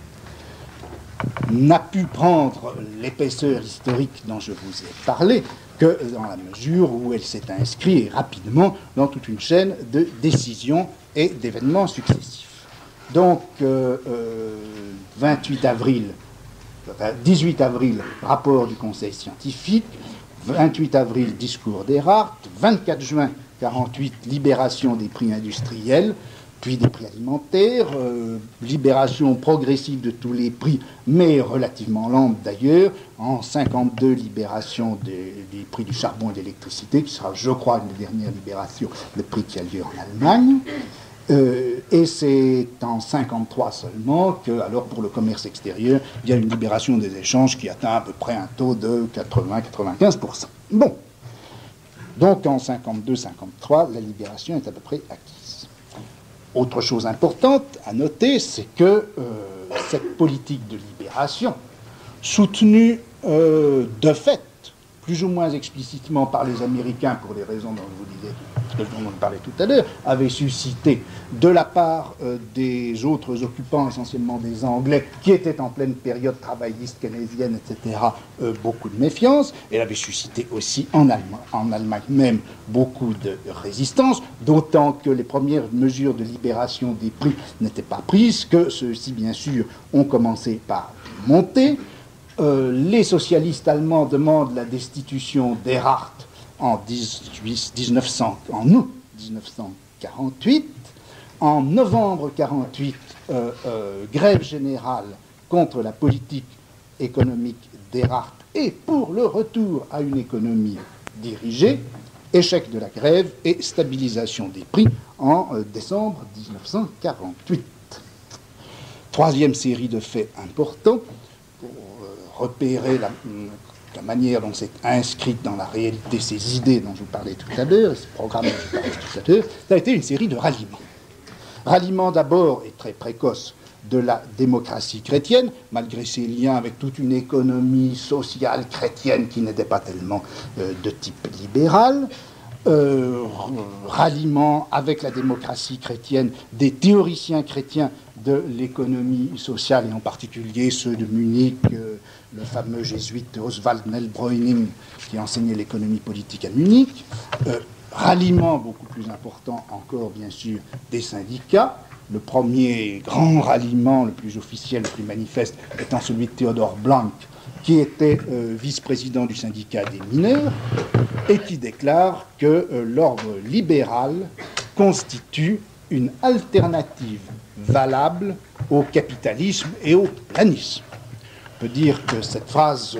n'a pu prendre l'épaisseur historique dont je vous ai parlé que dans la mesure où elle s'est inscrite rapidement dans toute une chaîne de décisions et d'événements successifs. Donc, 18 avril, rapport du Conseil scientifique, 28 avril, discours d'Erhardt, 24 juin 48, libération des prix industriels, puis des prix alimentaires, libération progressive de tous les prix, mais relativement lente d'ailleurs, en 52, libération des prix du charbon et de l'électricité, qui sera, je crois, une des dernières libérations de prix qui a lieu en Allemagne. Et c'est en 53 seulement que, alors pour le commerce extérieur, il y a une libération des échanges qui atteint à peu près un taux de 80-95%. Bon. Donc en 52-53, la libération est à peu près acquise. Autre chose importante à noter, c'est que cette politique de libération, soutenue de fait, plus ou moins explicitement par les Américains, pour les raisons dont on parlait tout à l'heure, avait suscité de la part des autres occupants, essentiellement des Anglais, qui étaient en pleine période travailliste keynésienne, etc., beaucoup de méfiance. Elle avait suscité aussi en Allemagne même beaucoup de résistance, d'autant que les premières mesures de libération des prix n'étaient pas prises, que ceux-ci, bien sûr, ont commencé par monter. Les socialistes allemands demandent la destitution d'Erhardt en août 1948. En novembre 1948, grève générale contre la politique économique d'Erhardt et pour le retour à une économie dirigée. Échec de la grève et stabilisation des prix en décembre 1948. Troisième série de faits importants pour repérer la manière dont c'est inscrite dans la réalité ces idées dont je vous parlais tout à l'heure, ce programme dont je vous parlais tout à l'heure, ça a été une série de ralliements. Ralliement d'abord, et très précoce, de la démocratie chrétienne, malgré ses liens avec toute une économie sociale chrétienne qui n'était pas tellement de type libéral. Ralliement avec la démocratie chrétienne des théoriciens chrétiens de l'économie sociale, et en particulier ceux de Munich, le fameux jésuite Oswald Neilbräuning qui enseignait l'économie politique à Munich. Ralliement beaucoup plus important encore, bien sûr, des syndicats. Le premier grand ralliement, le plus officiel, le plus manifeste, étant celui de Theodor Blank, qui était vice-président du syndicat des mineurs, et qui déclare que l'ordre libéral constitue une alternative valable au capitalisme et au planisme. On peut dire que cette phrase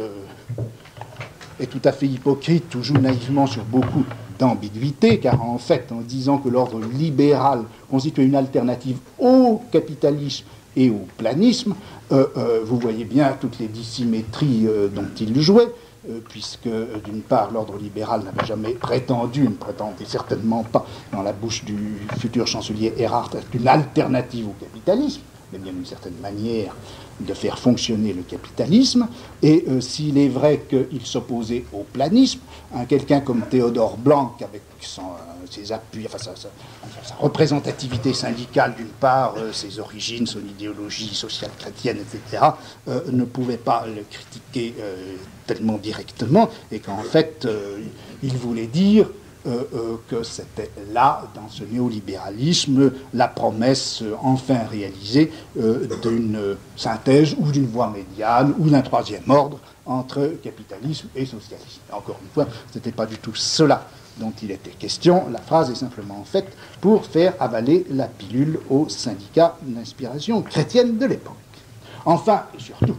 est tout à fait hypocrite, ou joue naïvement sur beaucoup d'ambiguïté, car en fait, en disant que l'ordre libéral constitue une alternative au capitalisme et au planisme, vous voyez bien toutes les dissymétries dont il jouait, puisque d'une part l'ordre libéral n'avait jamais prétendu, ne prétendait certainement pas dans la bouche du futur chancelier Erhardt, une alternative au capitalisme, mais bien d'une certaine manière de faire fonctionner le capitalisme. Et s'il est vrai qu'il s'opposait au planisme, quelqu'un comme Theodor Blank, avec ses appuis, enfin sa représentativité syndicale d'une part, ses origines, son idéologie sociale chrétienne, etc., ne pouvait pas le critiquer tellement directement, et qu'en fait, il voulait dire que c'était là, dans ce néolibéralisme, la promesse enfin réalisée d'une synthèse ou d'une voie médiane ou d'un troisième ordre entre capitalisme et socialisme. Et encore une fois, ce n'était pas du tout cela dont il était question. La phrase est simplement faite pour faire avaler la pilule aux syndicats d'inspiration chrétienne de l'époque. Enfin, et surtout,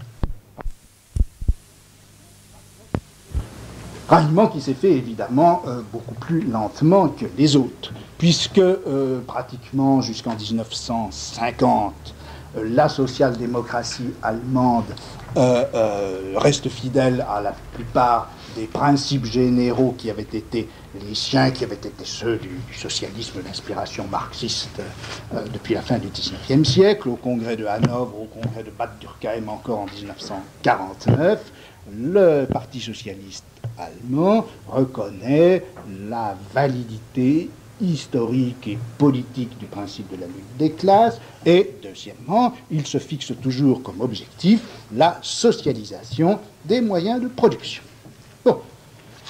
ralliement qui s'est fait évidemment beaucoup plus lentement que les autres, puisque pratiquement jusqu'en 1950, la social-démocratie allemande reste fidèle à la plupart des principes généraux qui avaient été les siens, qui avaient été ceux du socialisme d'inspiration marxiste depuis la fin du XIXe siècle, au congrès de Hanovre, au congrès de Bad Dürkheim encore en 1949. Le Parti socialiste allemand reconnaît la validité historique et politique du principe de la lutte des classes, et deuxièmement, il se fixe toujours comme objectif la socialisation des moyens de production. Bon,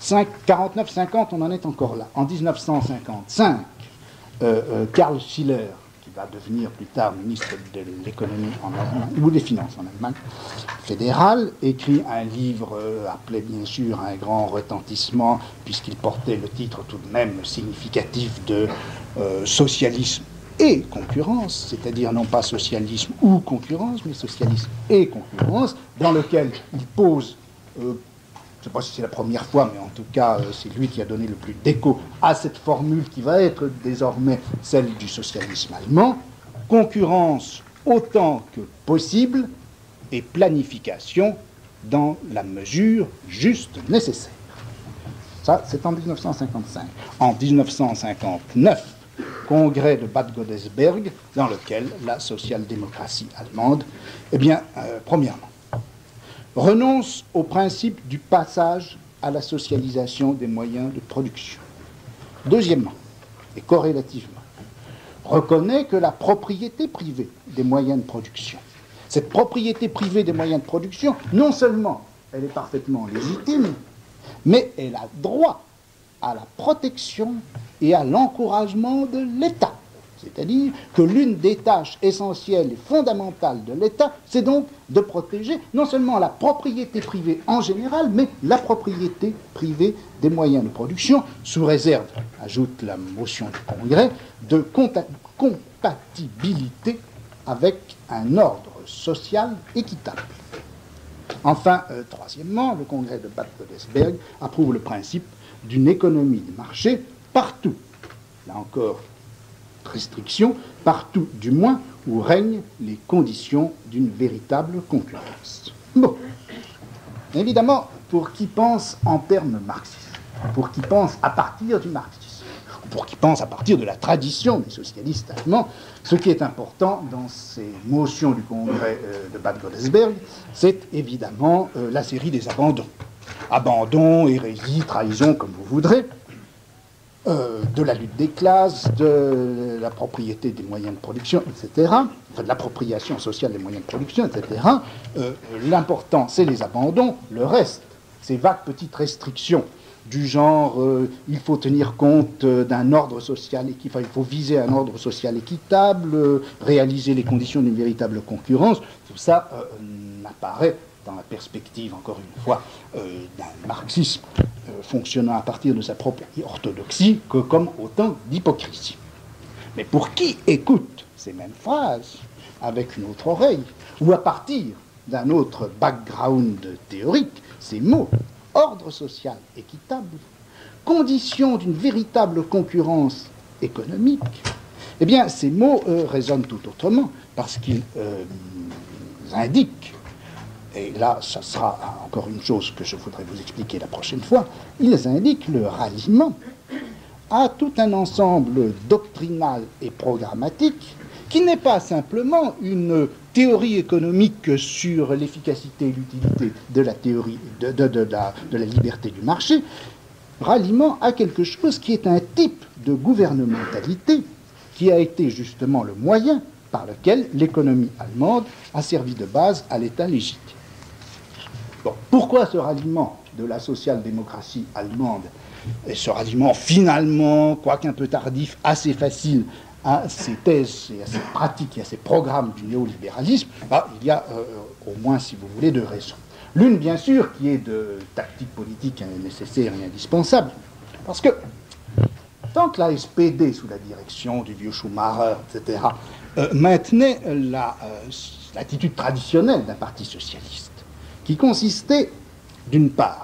49-50, on en est encore là. En 1955, Karl Schiller, qui va devenir plus tard ministre de l'économie en Allemagne, ou des finances en Allemagne fédérale, écrit un livre appelé bien sûr un grand retentissement, puisqu'il portait le titre tout de même significatif de Socialisme et concurrence, c'est-à-dire non pas socialisme ou concurrence, mais socialisme et concurrence, dans lequel il pose, je ne sais pas si c'est la première fois, mais en tout cas, c'est lui qui a donné le plus d'écho à cette formule qui va être désormais celle du socialisme allemand, concurrence autant que possible et planification dans la mesure juste nécessaire. Ça, c'est en 1955. En 1959, congrès de Bad Godesberg, dans lequel la social-démocratie allemande, premièrement, renonce au principe du passage à la socialisation des moyens de production. Deuxièmement, et corrélativement, reconnaît que la propriété privée des moyens de production, cette propriété privée des moyens de production, non seulement elle est parfaitement légitime, mais elle a droit à la protection et à l'encouragement de l'État. C'est-à-dire que l'une des tâches essentielles et fondamentales de l'État, c'est donc de protéger non seulement la propriété privée en général, mais la propriété privée des moyens de production, sous réserve, ajoute la motion du Congrès, de compatibilité avec un ordre social équitable. Enfin, troisièmement, le Congrès de Bad Godesberg approuve le principe d'une économie de marché partout. Là encore, restriction, partout du moins où règnent les conditions d'une véritable concurrence. Bon, évidemment, pour qui pense en termes marxistes, pour qui pense à partir du marxisme, ou pour qui pense à partir de la tradition des socialistes allemands, ce qui est important dans ces motions du Congrès de Bad Godesberg, c'est évidemment la série des abandons. Abandon, hérésie, trahison, comme vous voudrez, de la lutte des classes, de la propriété des moyens de production, etc., enfin de l'appropriation sociale des moyens de production, etc. L'important, c'est les abandons. Le reste, ces vagues petites restrictions du genre il faut tenir compte d'un ordre social, il faut viser un ordre social équitable, réaliser les conditions d'une véritable concurrence, tout ça n'apparaît dans la perspective, encore une fois, d'un marxisme fonctionnant à partir de sa propre orthodoxie que comme autant d'hypocrisie. Mais pour qui écoute ces mêmes phrases avec une autre oreille, ou à partir d'un autre background théorique, ces mots, ordre social équitable, conditions d'une véritable concurrence économique, eh bien, ces mots résonnent tout autrement, parce qu'ils indiquent, et là, ça sera encore une chose que je voudrais vous expliquer la prochaine fois, ils indiquent le ralliement à tout un ensemble doctrinal et programmatique qui n'est pas simplement une théorie économique sur l'efficacité et l'utilité de la théorie de la liberté du marché, ralliement à quelque chose qui est un type de gouvernementalité qui a été justement le moyen par lequel l'économie allemande a servi de base à l'État légitime. Bon, pourquoi ce ralliement de la social-démocratie allemande, et ce ralliement finalement, quoique un peu tardif, assez facile à ces thèses et à ces pratiques et à ces programmes du néolibéralisme, il y a au moins, si vous voulez, deux raisons. L'une, bien sûr, qui est de tactique politique nécessaire et indispensable, parce que tant que la SPD, sous la direction du vieux Schumacher, etc., maintenait l'attitude traditionnelle d'un parti socialiste, qui consistait, d'une part,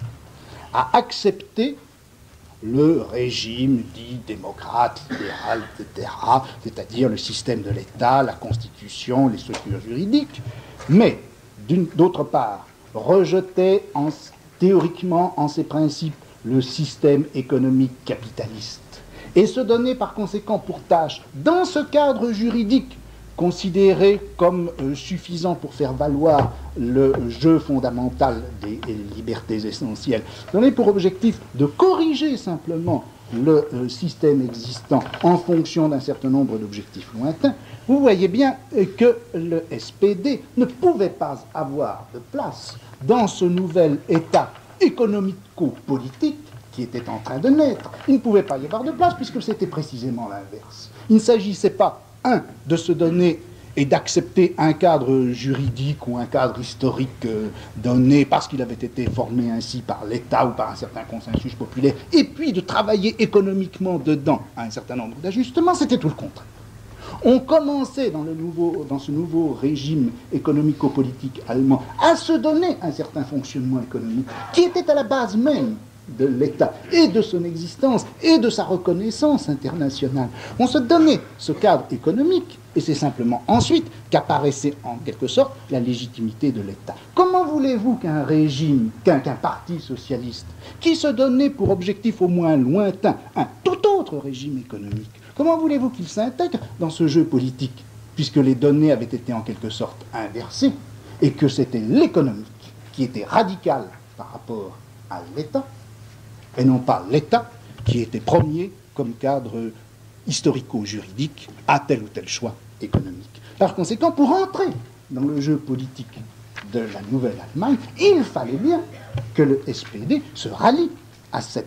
à accepter le régime dit démocrate, libéral, etc., c'est-à-dire le système de l'État, la Constitution, les structures juridiques, mais, d'autre part, rejetait théoriquement en ses principes le système économique capitaliste, et se donnait par conséquent pour tâche, dans ce cadre juridique, considéré comme suffisant pour faire valoir le jeu fondamental des libertés essentielles, donné pour objectif de corriger simplement le système existant en fonction d'un certain nombre d'objectifs lointains, vous voyez bien que le SPD ne pouvait pas avoir de place dans ce nouvel État économico-politique qui était en train de naître. Il ne pouvait pas y avoir de place puisque c'était précisément l'inverse. Il ne s'agissait pas, de se donner et d'accepter un cadre juridique ou un cadre historique donné parce qu'il avait été formé ainsi par l'État ou par un certain consensus populaire, et puis de travailler économiquement dedans à un certain nombre d'ajustements, c'était tout le contraire. On commençait dans ce nouveau régime économico-politique allemand à se donner un certain fonctionnement économique qui était à la base même de l'État et de son existence et de sa reconnaissance internationale. On se donnait ce cadre économique et c'est simplement ensuite qu'apparaissait en quelque sorte la légitimité de l'État. Comment voulez-vous qu'un régime, qu'un parti socialiste, qui se donnait pour objectif au moins lointain un tout autre régime économique, comment voulez-vous qu'il s'intègre dans ce jeu politique, puisque les données avaient été en quelque sorte inversées et que c'était l'économique qui était radical par rapport à l'État et non pas l'État qui était premier comme cadre historico-juridique à tel ou tel choix économique. Par conséquent, pour entrer dans le jeu politique de la Nouvelle-Allemagne, il fallait bien que le SPD se rallie à ces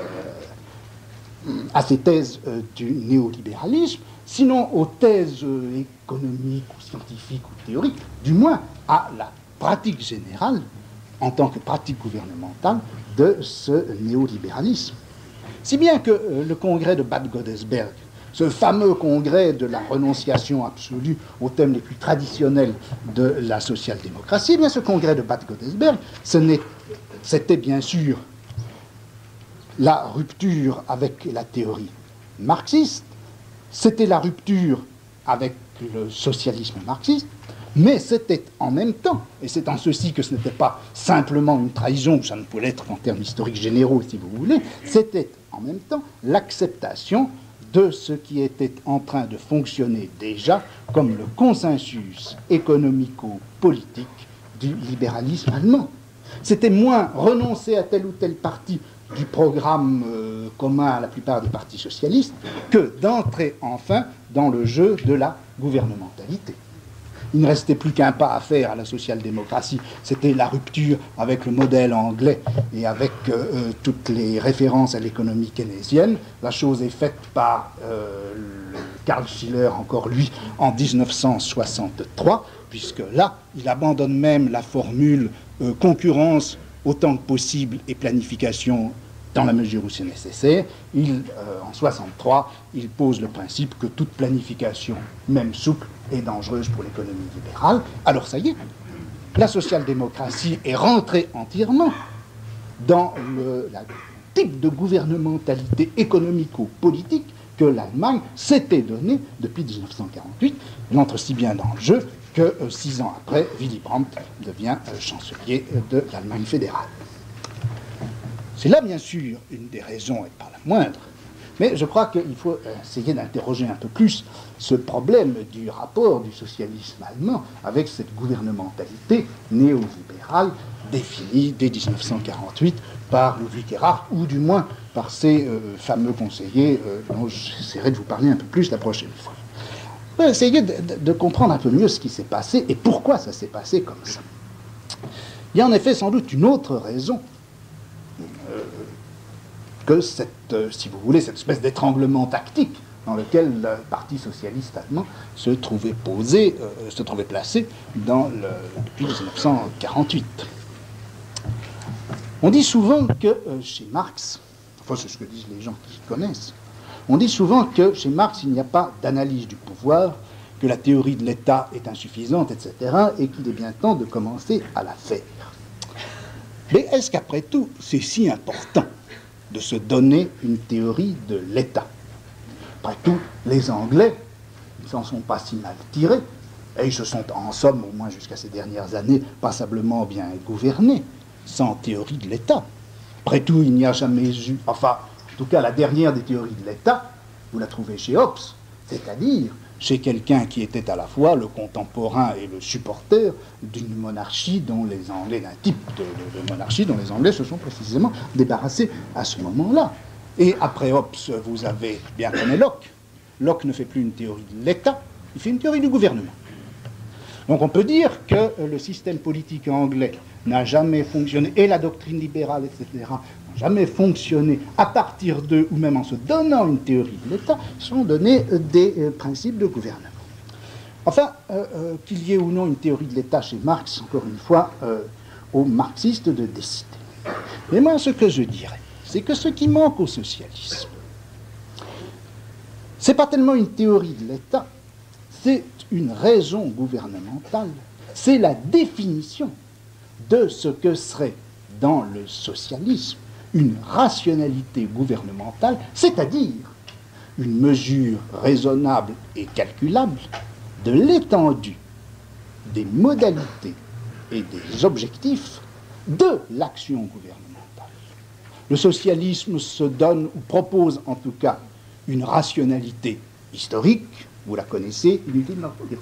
thèses du néolibéralisme, sinon aux thèses économiques ou scientifiques ou théoriques, du moins à la pratique générale, en tant que pratique gouvernementale, de ce néolibéralisme. Si bien que le congrès de Bad Godesberg, ce fameux congrès de la renonciation absolue aux thèmes les plus traditionnels de la social-démocratie, eh bien ce congrès de Bad Godesberg, c'était bien sûr la rupture avec la théorie marxiste, c'était la rupture avec le socialisme marxiste, mais c'était en même temps, et c'est en ceci que ce n'était pas simplement une trahison, ça ne pouvait l'être qu'en termes historiques généraux, si vous voulez, c'était en même temps l'acceptation de ce qui était en train de fonctionner déjà comme le consensus économico-politique du libéralisme allemand. C'était moins renoncer à tel ou tel parti du programme commun à la plupart des partis socialistes que d'entrer enfin dans le jeu de la gouvernementalité. Il ne restait plus qu'un pas à faire à la social-démocratie, c'était la rupture avec le modèle anglais et avec toutes les références à l'économie keynésienne. La chose est faite par Karl Schiller, encore lui, en 1963, puisque là, il abandonne même la formule concurrence autant que possible et planification dans la mesure où c'est nécessaire. En 63, il pose le principe que toute planification, même souple, est dangereuse pour l'économie libérale. Alors ça y est, la social-démocratie est rentrée entièrement dans le type de gouvernementalité économico-politique que l'Allemagne s'était donné depuis 1948. Elle entre si bien dans le jeu que 6 ans après, Willy Brandt devient chancelier de l'Allemagne fédérale. C'est là, bien sûr, une des raisons, et pas la moindre, mais je crois qu'il faut essayer d'interroger un peu plus ce problème du rapport du socialisme allemand avec cette gouvernementalité néolibérale définie dès 1948 par Ludwig Erhard, ou du moins par ses fameux conseillers dont j'essaierai de vous parler un peu plus la prochaine fois. On va essayer de comprendre un peu mieux ce qui s'est passé et pourquoi ça s'est passé comme ça. Il y a en effet sans doute une autre raison que si vous voulez, cette espèce d'étranglement tactique dans lequel le Parti socialiste allemand se trouvait placé depuis 1948. On dit souvent que chez Marx, enfin c'est ce que disent les gens qui connaissent, on dit souvent que chez Marx il n'y a pas d'analyse du pouvoir, que la théorie de l'État est insuffisante, etc., et qu'il est bien temps de commencer à la faire. Mais est-ce qu'après tout, c'est si important de se donner une théorie de l'État? Après tout, les Anglais ne s'en sont pas si mal tirés, et ils se sont en somme, au moins jusqu'à ces dernières années, passablement bien gouvernés, sans théorie de l'État. Après tout, il n'y a jamais eu, enfin, en tout cas la dernière des théories de l'État, vous la trouvez chez Hobbes, c'est-à-dire chez quelqu'un qui était à la fois le contemporain et le supporter d'une monarchie dont les Anglais, d'un type de monarchie dont les Anglais se sont précisément débarrassés à ce moment-là. Et après Hobbes, vous avez bien connu Locke. Locke ne fait plus une théorie de l'État, il fait une théorie du gouvernement. Donc on peut dire que le système politique anglais n'a jamais fonctionné, et la doctrine libérale, etc., n'ont jamais fonctionné à partir d'eux, ou même en se donnant une théorie de l'État, sont donnés des principes de gouvernement. Enfin, qu'il y ait ou non une théorie de l'État chez Marx, encore une fois, aux marxistes de décider. Mais moi, ce que je dirais, c'est que ce qui manque au socialisme, c'est pas tellement une théorie de l'État, c'est une raison gouvernementale, c'est la définition de ce que serait dans le socialisme une rationalité gouvernementale, c'est-à-dire une mesure raisonnable et calculable de l'étendue des modalités et des objectifs de l'action gouvernementale. Le socialisme se donne, ou propose en tout cas, une rationalité historique, vous la connaissez, inutile d'en dire.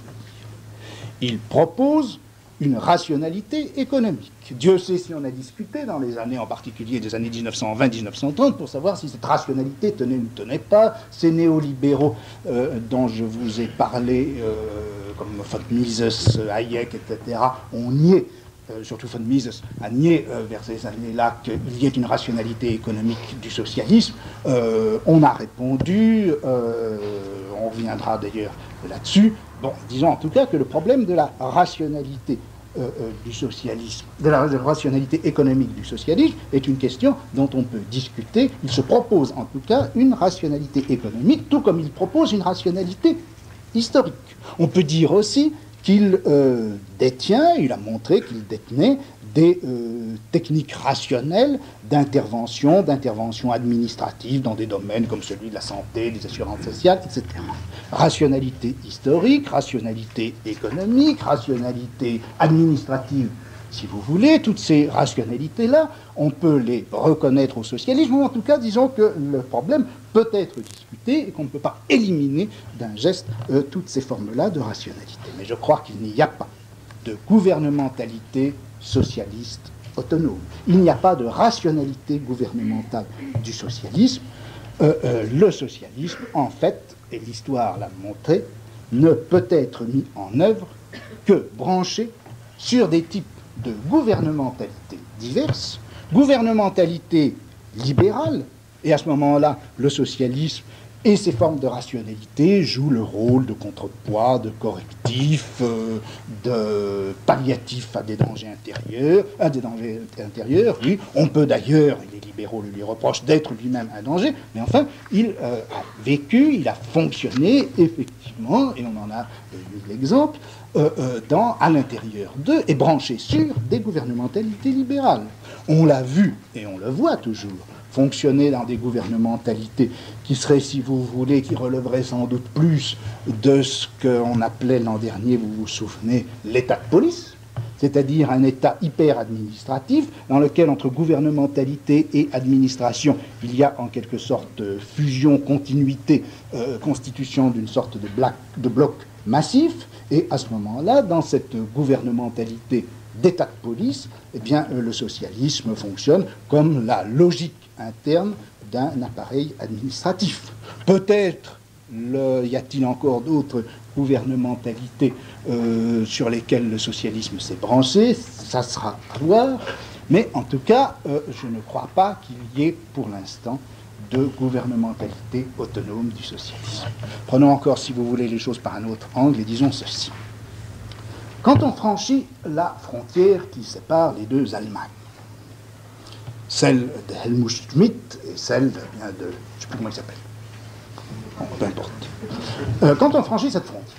Il propose une rationalité économique. Dieu sait si on a discuté dans les années, en particulier des années 1920-1930, pour savoir si cette rationalité tenait ou ne tenait pas. Ces néolibéraux dont je vous ai parlé, comme von Mises, Hayek, etc., ont nié, surtout von Mises a nié vers ces années-là qu'il y ait une rationalité économique du socialisme. On a répondu, on reviendra d'ailleurs là-dessus. Bon, disons en tout cas que le problème de la rationalité du socialisme, de la rationalité économique du socialisme, est une question dont on peut discuter. Il se propose en tout cas une rationalité économique, tout comme il propose une rationalité historique. On peut dire aussi qu'il détient, il a montré qu'il détenait des techniques rationnelles d'intervention administrative dans des domaines comme celui de la santé, des assurances sociales, etc. Rationalité historique, rationalité économique, rationalité administrative, si vous voulez, toutes ces rationalités-là, on peut les reconnaître au socialisme, ou en tout cas, disons que le problème peut être discuté et qu'on ne peut pas éliminer d'un geste toutes ces formes-là de rationalité. Mais je crois qu'il n'y a pas de gouvernementalité socialiste autonome. Il n'y a pas de rationalité gouvernementale du socialisme. Le socialisme, en fait, et l'histoire l'a montré, ne peut être mis en œuvre que branché sur des types de gouvernementalité diverses, gouvernementalité libérale, et à ce moment-là, le socialisme et ses formes de rationalité jouent le rôle de contrepoids, de correctif, de palliatif à des dangers intérieurs, oui. On peut d'ailleurs, et les libéraux lui reprochent d'être lui-même un danger, mais enfin, il a vécu, il a fonctionné effectivement, et on en a eu l'exemple, à l'intérieur d'eux, et branché sur des gouvernementalités libérales. On l'a vu, et on le voit toujours, fonctionner dans des gouvernementalités qui seraient, si vous voulez, qui relèveraient sans doute plus de ce qu'on appelait l'an dernier, vous vous souvenez, l'état de police, c'est-à-dire un état hyper-administratif dans lequel, entre gouvernementalité et administration, il y a en quelque sorte fusion, continuité, constitution d'une sorte de bloc massif, et à ce moment-là, dans cette gouvernementalité d'état de police, eh bien, le socialisme fonctionne comme la logique interne d'un appareil administratif. Peut-être y a-t-il encore d'autres gouvernementalités sur lesquelles le socialisme s'est branché, ça sera à voir, mais en tout cas, je ne crois pas qu'il y ait pour l'instant de gouvernementalité autonome du socialisme. Prenons encore, si vous voulez, les choses par un autre angle et disons ceci. Quand on franchit la frontière qui sépare les deux Allemagnes, celle de Helmut Schmidt et celle de, je ne sais plus comment il s'appelle, bon, peu importe. Quand on franchit cette frontière,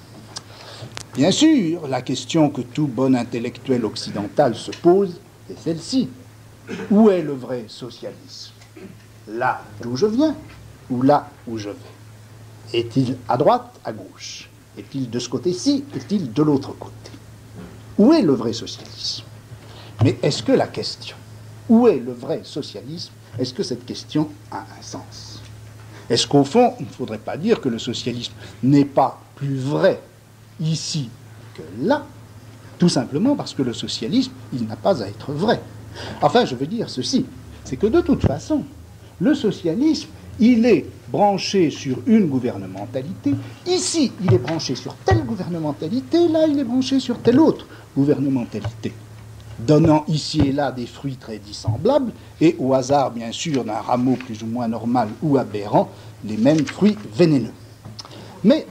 bien sûr, la question que tout bon intellectuel occidental se pose est celle-ci. Où est le vrai socialisme? Là d'où je viens ou là où je vais? Est-il à droite, à gauche? Est-il de ce côté-ci? Est-il de l'autre côté? Où est le vrai socialisme? Mais est-ce que la question, où est le vrai socialisme, est-ce que cette question a un sens? Est-ce qu'au fond, il ne faudrait pas dire que le socialisme n'est pas plus vrai ici que là, tout simplement parce que le socialisme, il n'a pas à être vrai. Enfin, je veux dire ceci, c'est que de toute façon, le socialisme il est branché sur une gouvernementalité, ici il est branché sur telle gouvernementalité, là il est branché sur telle autre gouvernementalité, donnant ici et là des fruits très dissemblables, et au hasard bien sûr d'un rameau plus ou moins normal ou aberrant, les mêmes fruits vénéneux. Mais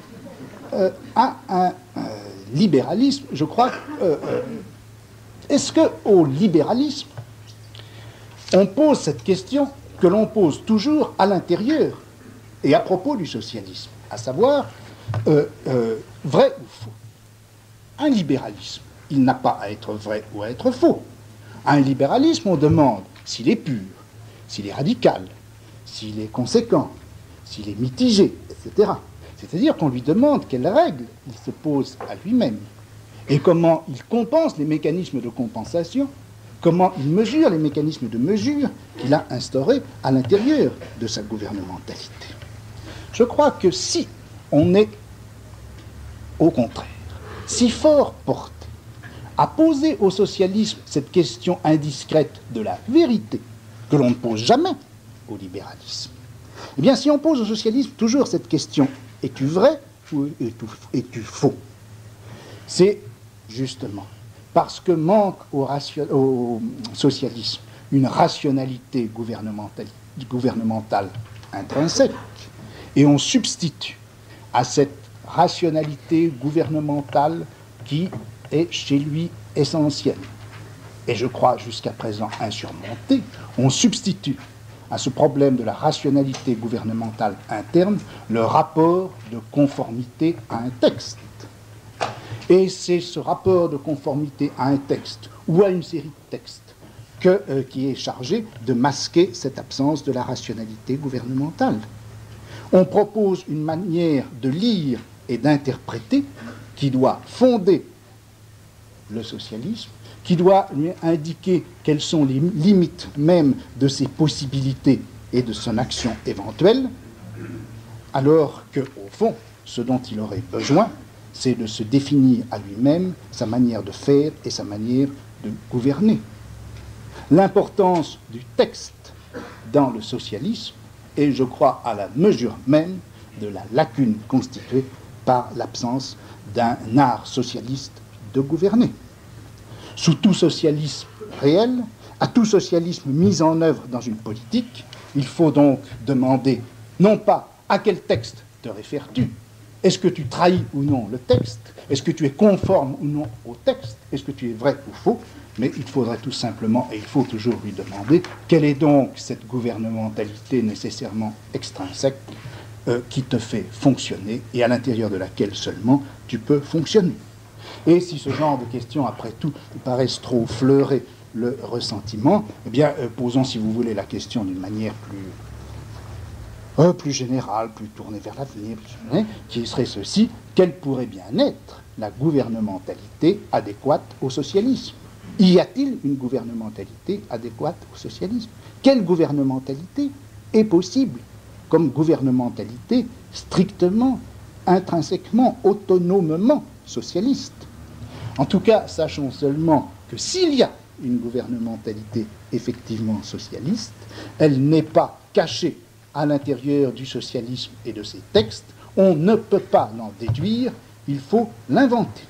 un libéralisme, je crois, est-ce qu'au libéralisme, on pose cette question que l'on pose toujours à l'intérieur et à propos du socialisme, à savoir, vrai ou faux? Un libéralisme, il n'a pas à être vrai ou à être faux. Un libéralisme, on demande s'il est pur, s'il est radical, s'il est conséquent, s'il est mitigé, etc. C'est-à-dire qu'on lui demande quelles règles il se pose à lui-même et comment il compense les mécanismes de compensation, comment il mesure les mécanismes de mesure qu'il a instaurés à l'intérieur de sa gouvernementalité. Je crois que si on est, au contraire, si fort porté à poser au socialisme cette question indiscrète de la vérité, que l'on ne pose jamais au libéralisme, eh bien, si on pose au socialisme toujours cette question, es-tu vrai ou es-tu faux? C'est justement parce que manque au socialisme une rationalité gouvernementale intrinsèque, et on substitue à cette rationalité gouvernementale qui est chez lui essentielle, et je crois jusqu'à présent insurmontée, on substitue à ce problème de la rationalité gouvernementale interne le rapport de conformité à un texte. Et c'est ce rapport de conformité à un texte ou à une série de textes qui est chargé de masquer cette absence de la rationalité gouvernementale. On propose une manière de lire et d'interpréter qui doit fonder le socialisme, qui doit lui indiquer quelles sont les limites même de ses possibilités et de son action éventuelle, alors que, au fond, ce dont il aurait besoin, c'est de se définir à lui-même sa manière de faire et sa manière de gouverner. L'importance du texte dans le socialisme est, je crois, à la mesure même de la lacune constituée par l'absence d'un art socialiste de gouverner. Sous tout socialisme réel, à tout socialisme mis en œuvre dans une politique, il faut donc demander non pas à quel texte te réfères-tu, est-ce que tu trahis ou non le texte, est-ce que tu es conforme ou non au texte, est-ce que tu es vrai ou faux, mais il faudrait tout simplement, et il faut toujours lui demander, quelle est donc cette gouvernementalité nécessairement extrinsèque qui te fait fonctionner et à l'intérieur de laquelle seulement tu peux fonctionner. Et si ce genre de questions, après tout, paraissent trop fleurer le ressentiment, eh bien, posons, si vous voulez, la question d'une manière plus générale, plus tournée vers l'avenir, qui serait ceci: quelle pourrait bien être la gouvernementalité adéquate au socialisme? Y a-t-il une gouvernementalité adéquate au socialisme? Quelle gouvernementalité est possible comme gouvernementalité strictement, intrinsèquement, autonomement socialiste? En tout cas, sachons seulement que s'il y a une gouvernementalité effectivement socialiste, elle n'est pas cachée à l'intérieur du socialisme et de ses textes. On ne peut pas l'en déduire, il faut l'inventer.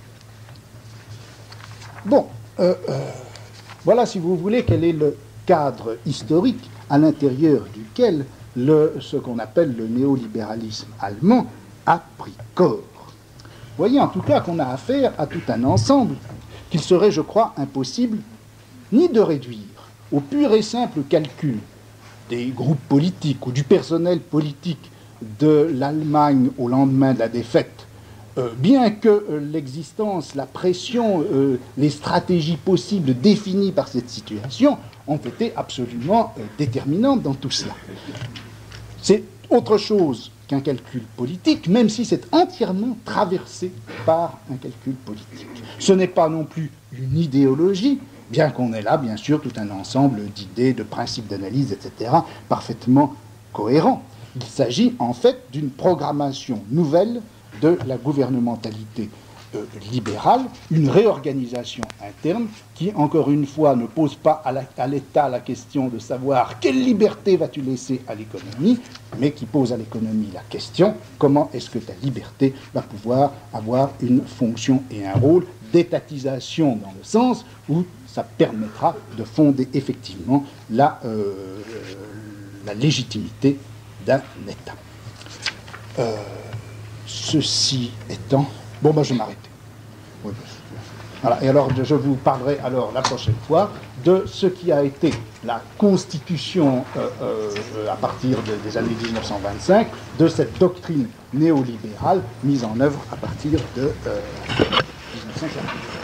Bon, voilà, si vous voulez, quel est le cadre historique à l'intérieur duquel ce qu'on appelle le néolibéralisme allemand a pris corps. Vous voyez en tout cas qu'on a affaire à tout un ensemble qu'il serait, je crois, impossible ni de réduire au pur et simple calcul des groupes politiques ou du personnel politique de l'Allemagne au lendemain de la défaite, bien que l'existence, la pression, les stratégies possibles définies par cette situation ont été absolument déterminantes dans tout cela. C'est autre chose qu'un calcul politique, même si c'est entièrement traversé par un calcul politique. Ce n'est pas non plus une idéologie, bien qu'on ait là, bien sûr, tout un ensemble d'idées, de principes d'analyse, etc., parfaitement cohérents. Il s'agit en fait d'une programmation nouvelle de la gouvernementalité libérale, une réorganisation interne qui, encore une fois, ne pose pas à l'État la question de savoir quelle liberté vas-tu laisser à l'économie, mais qui pose à l'économie la question comment est-ce que ta liberté va pouvoir avoir une fonction et un rôle d'étatisation dans le sens où ça permettra de fonder effectivement la légitimité d'un État. Ceci étant... Bon, ben, je vais m'arrêter. Oui, voilà. Et alors, je vous parlerai alors la prochaine fois de ce qui a été la constitution à partir des années 1925 de cette doctrine néolibérale mise en œuvre à partir de 1950.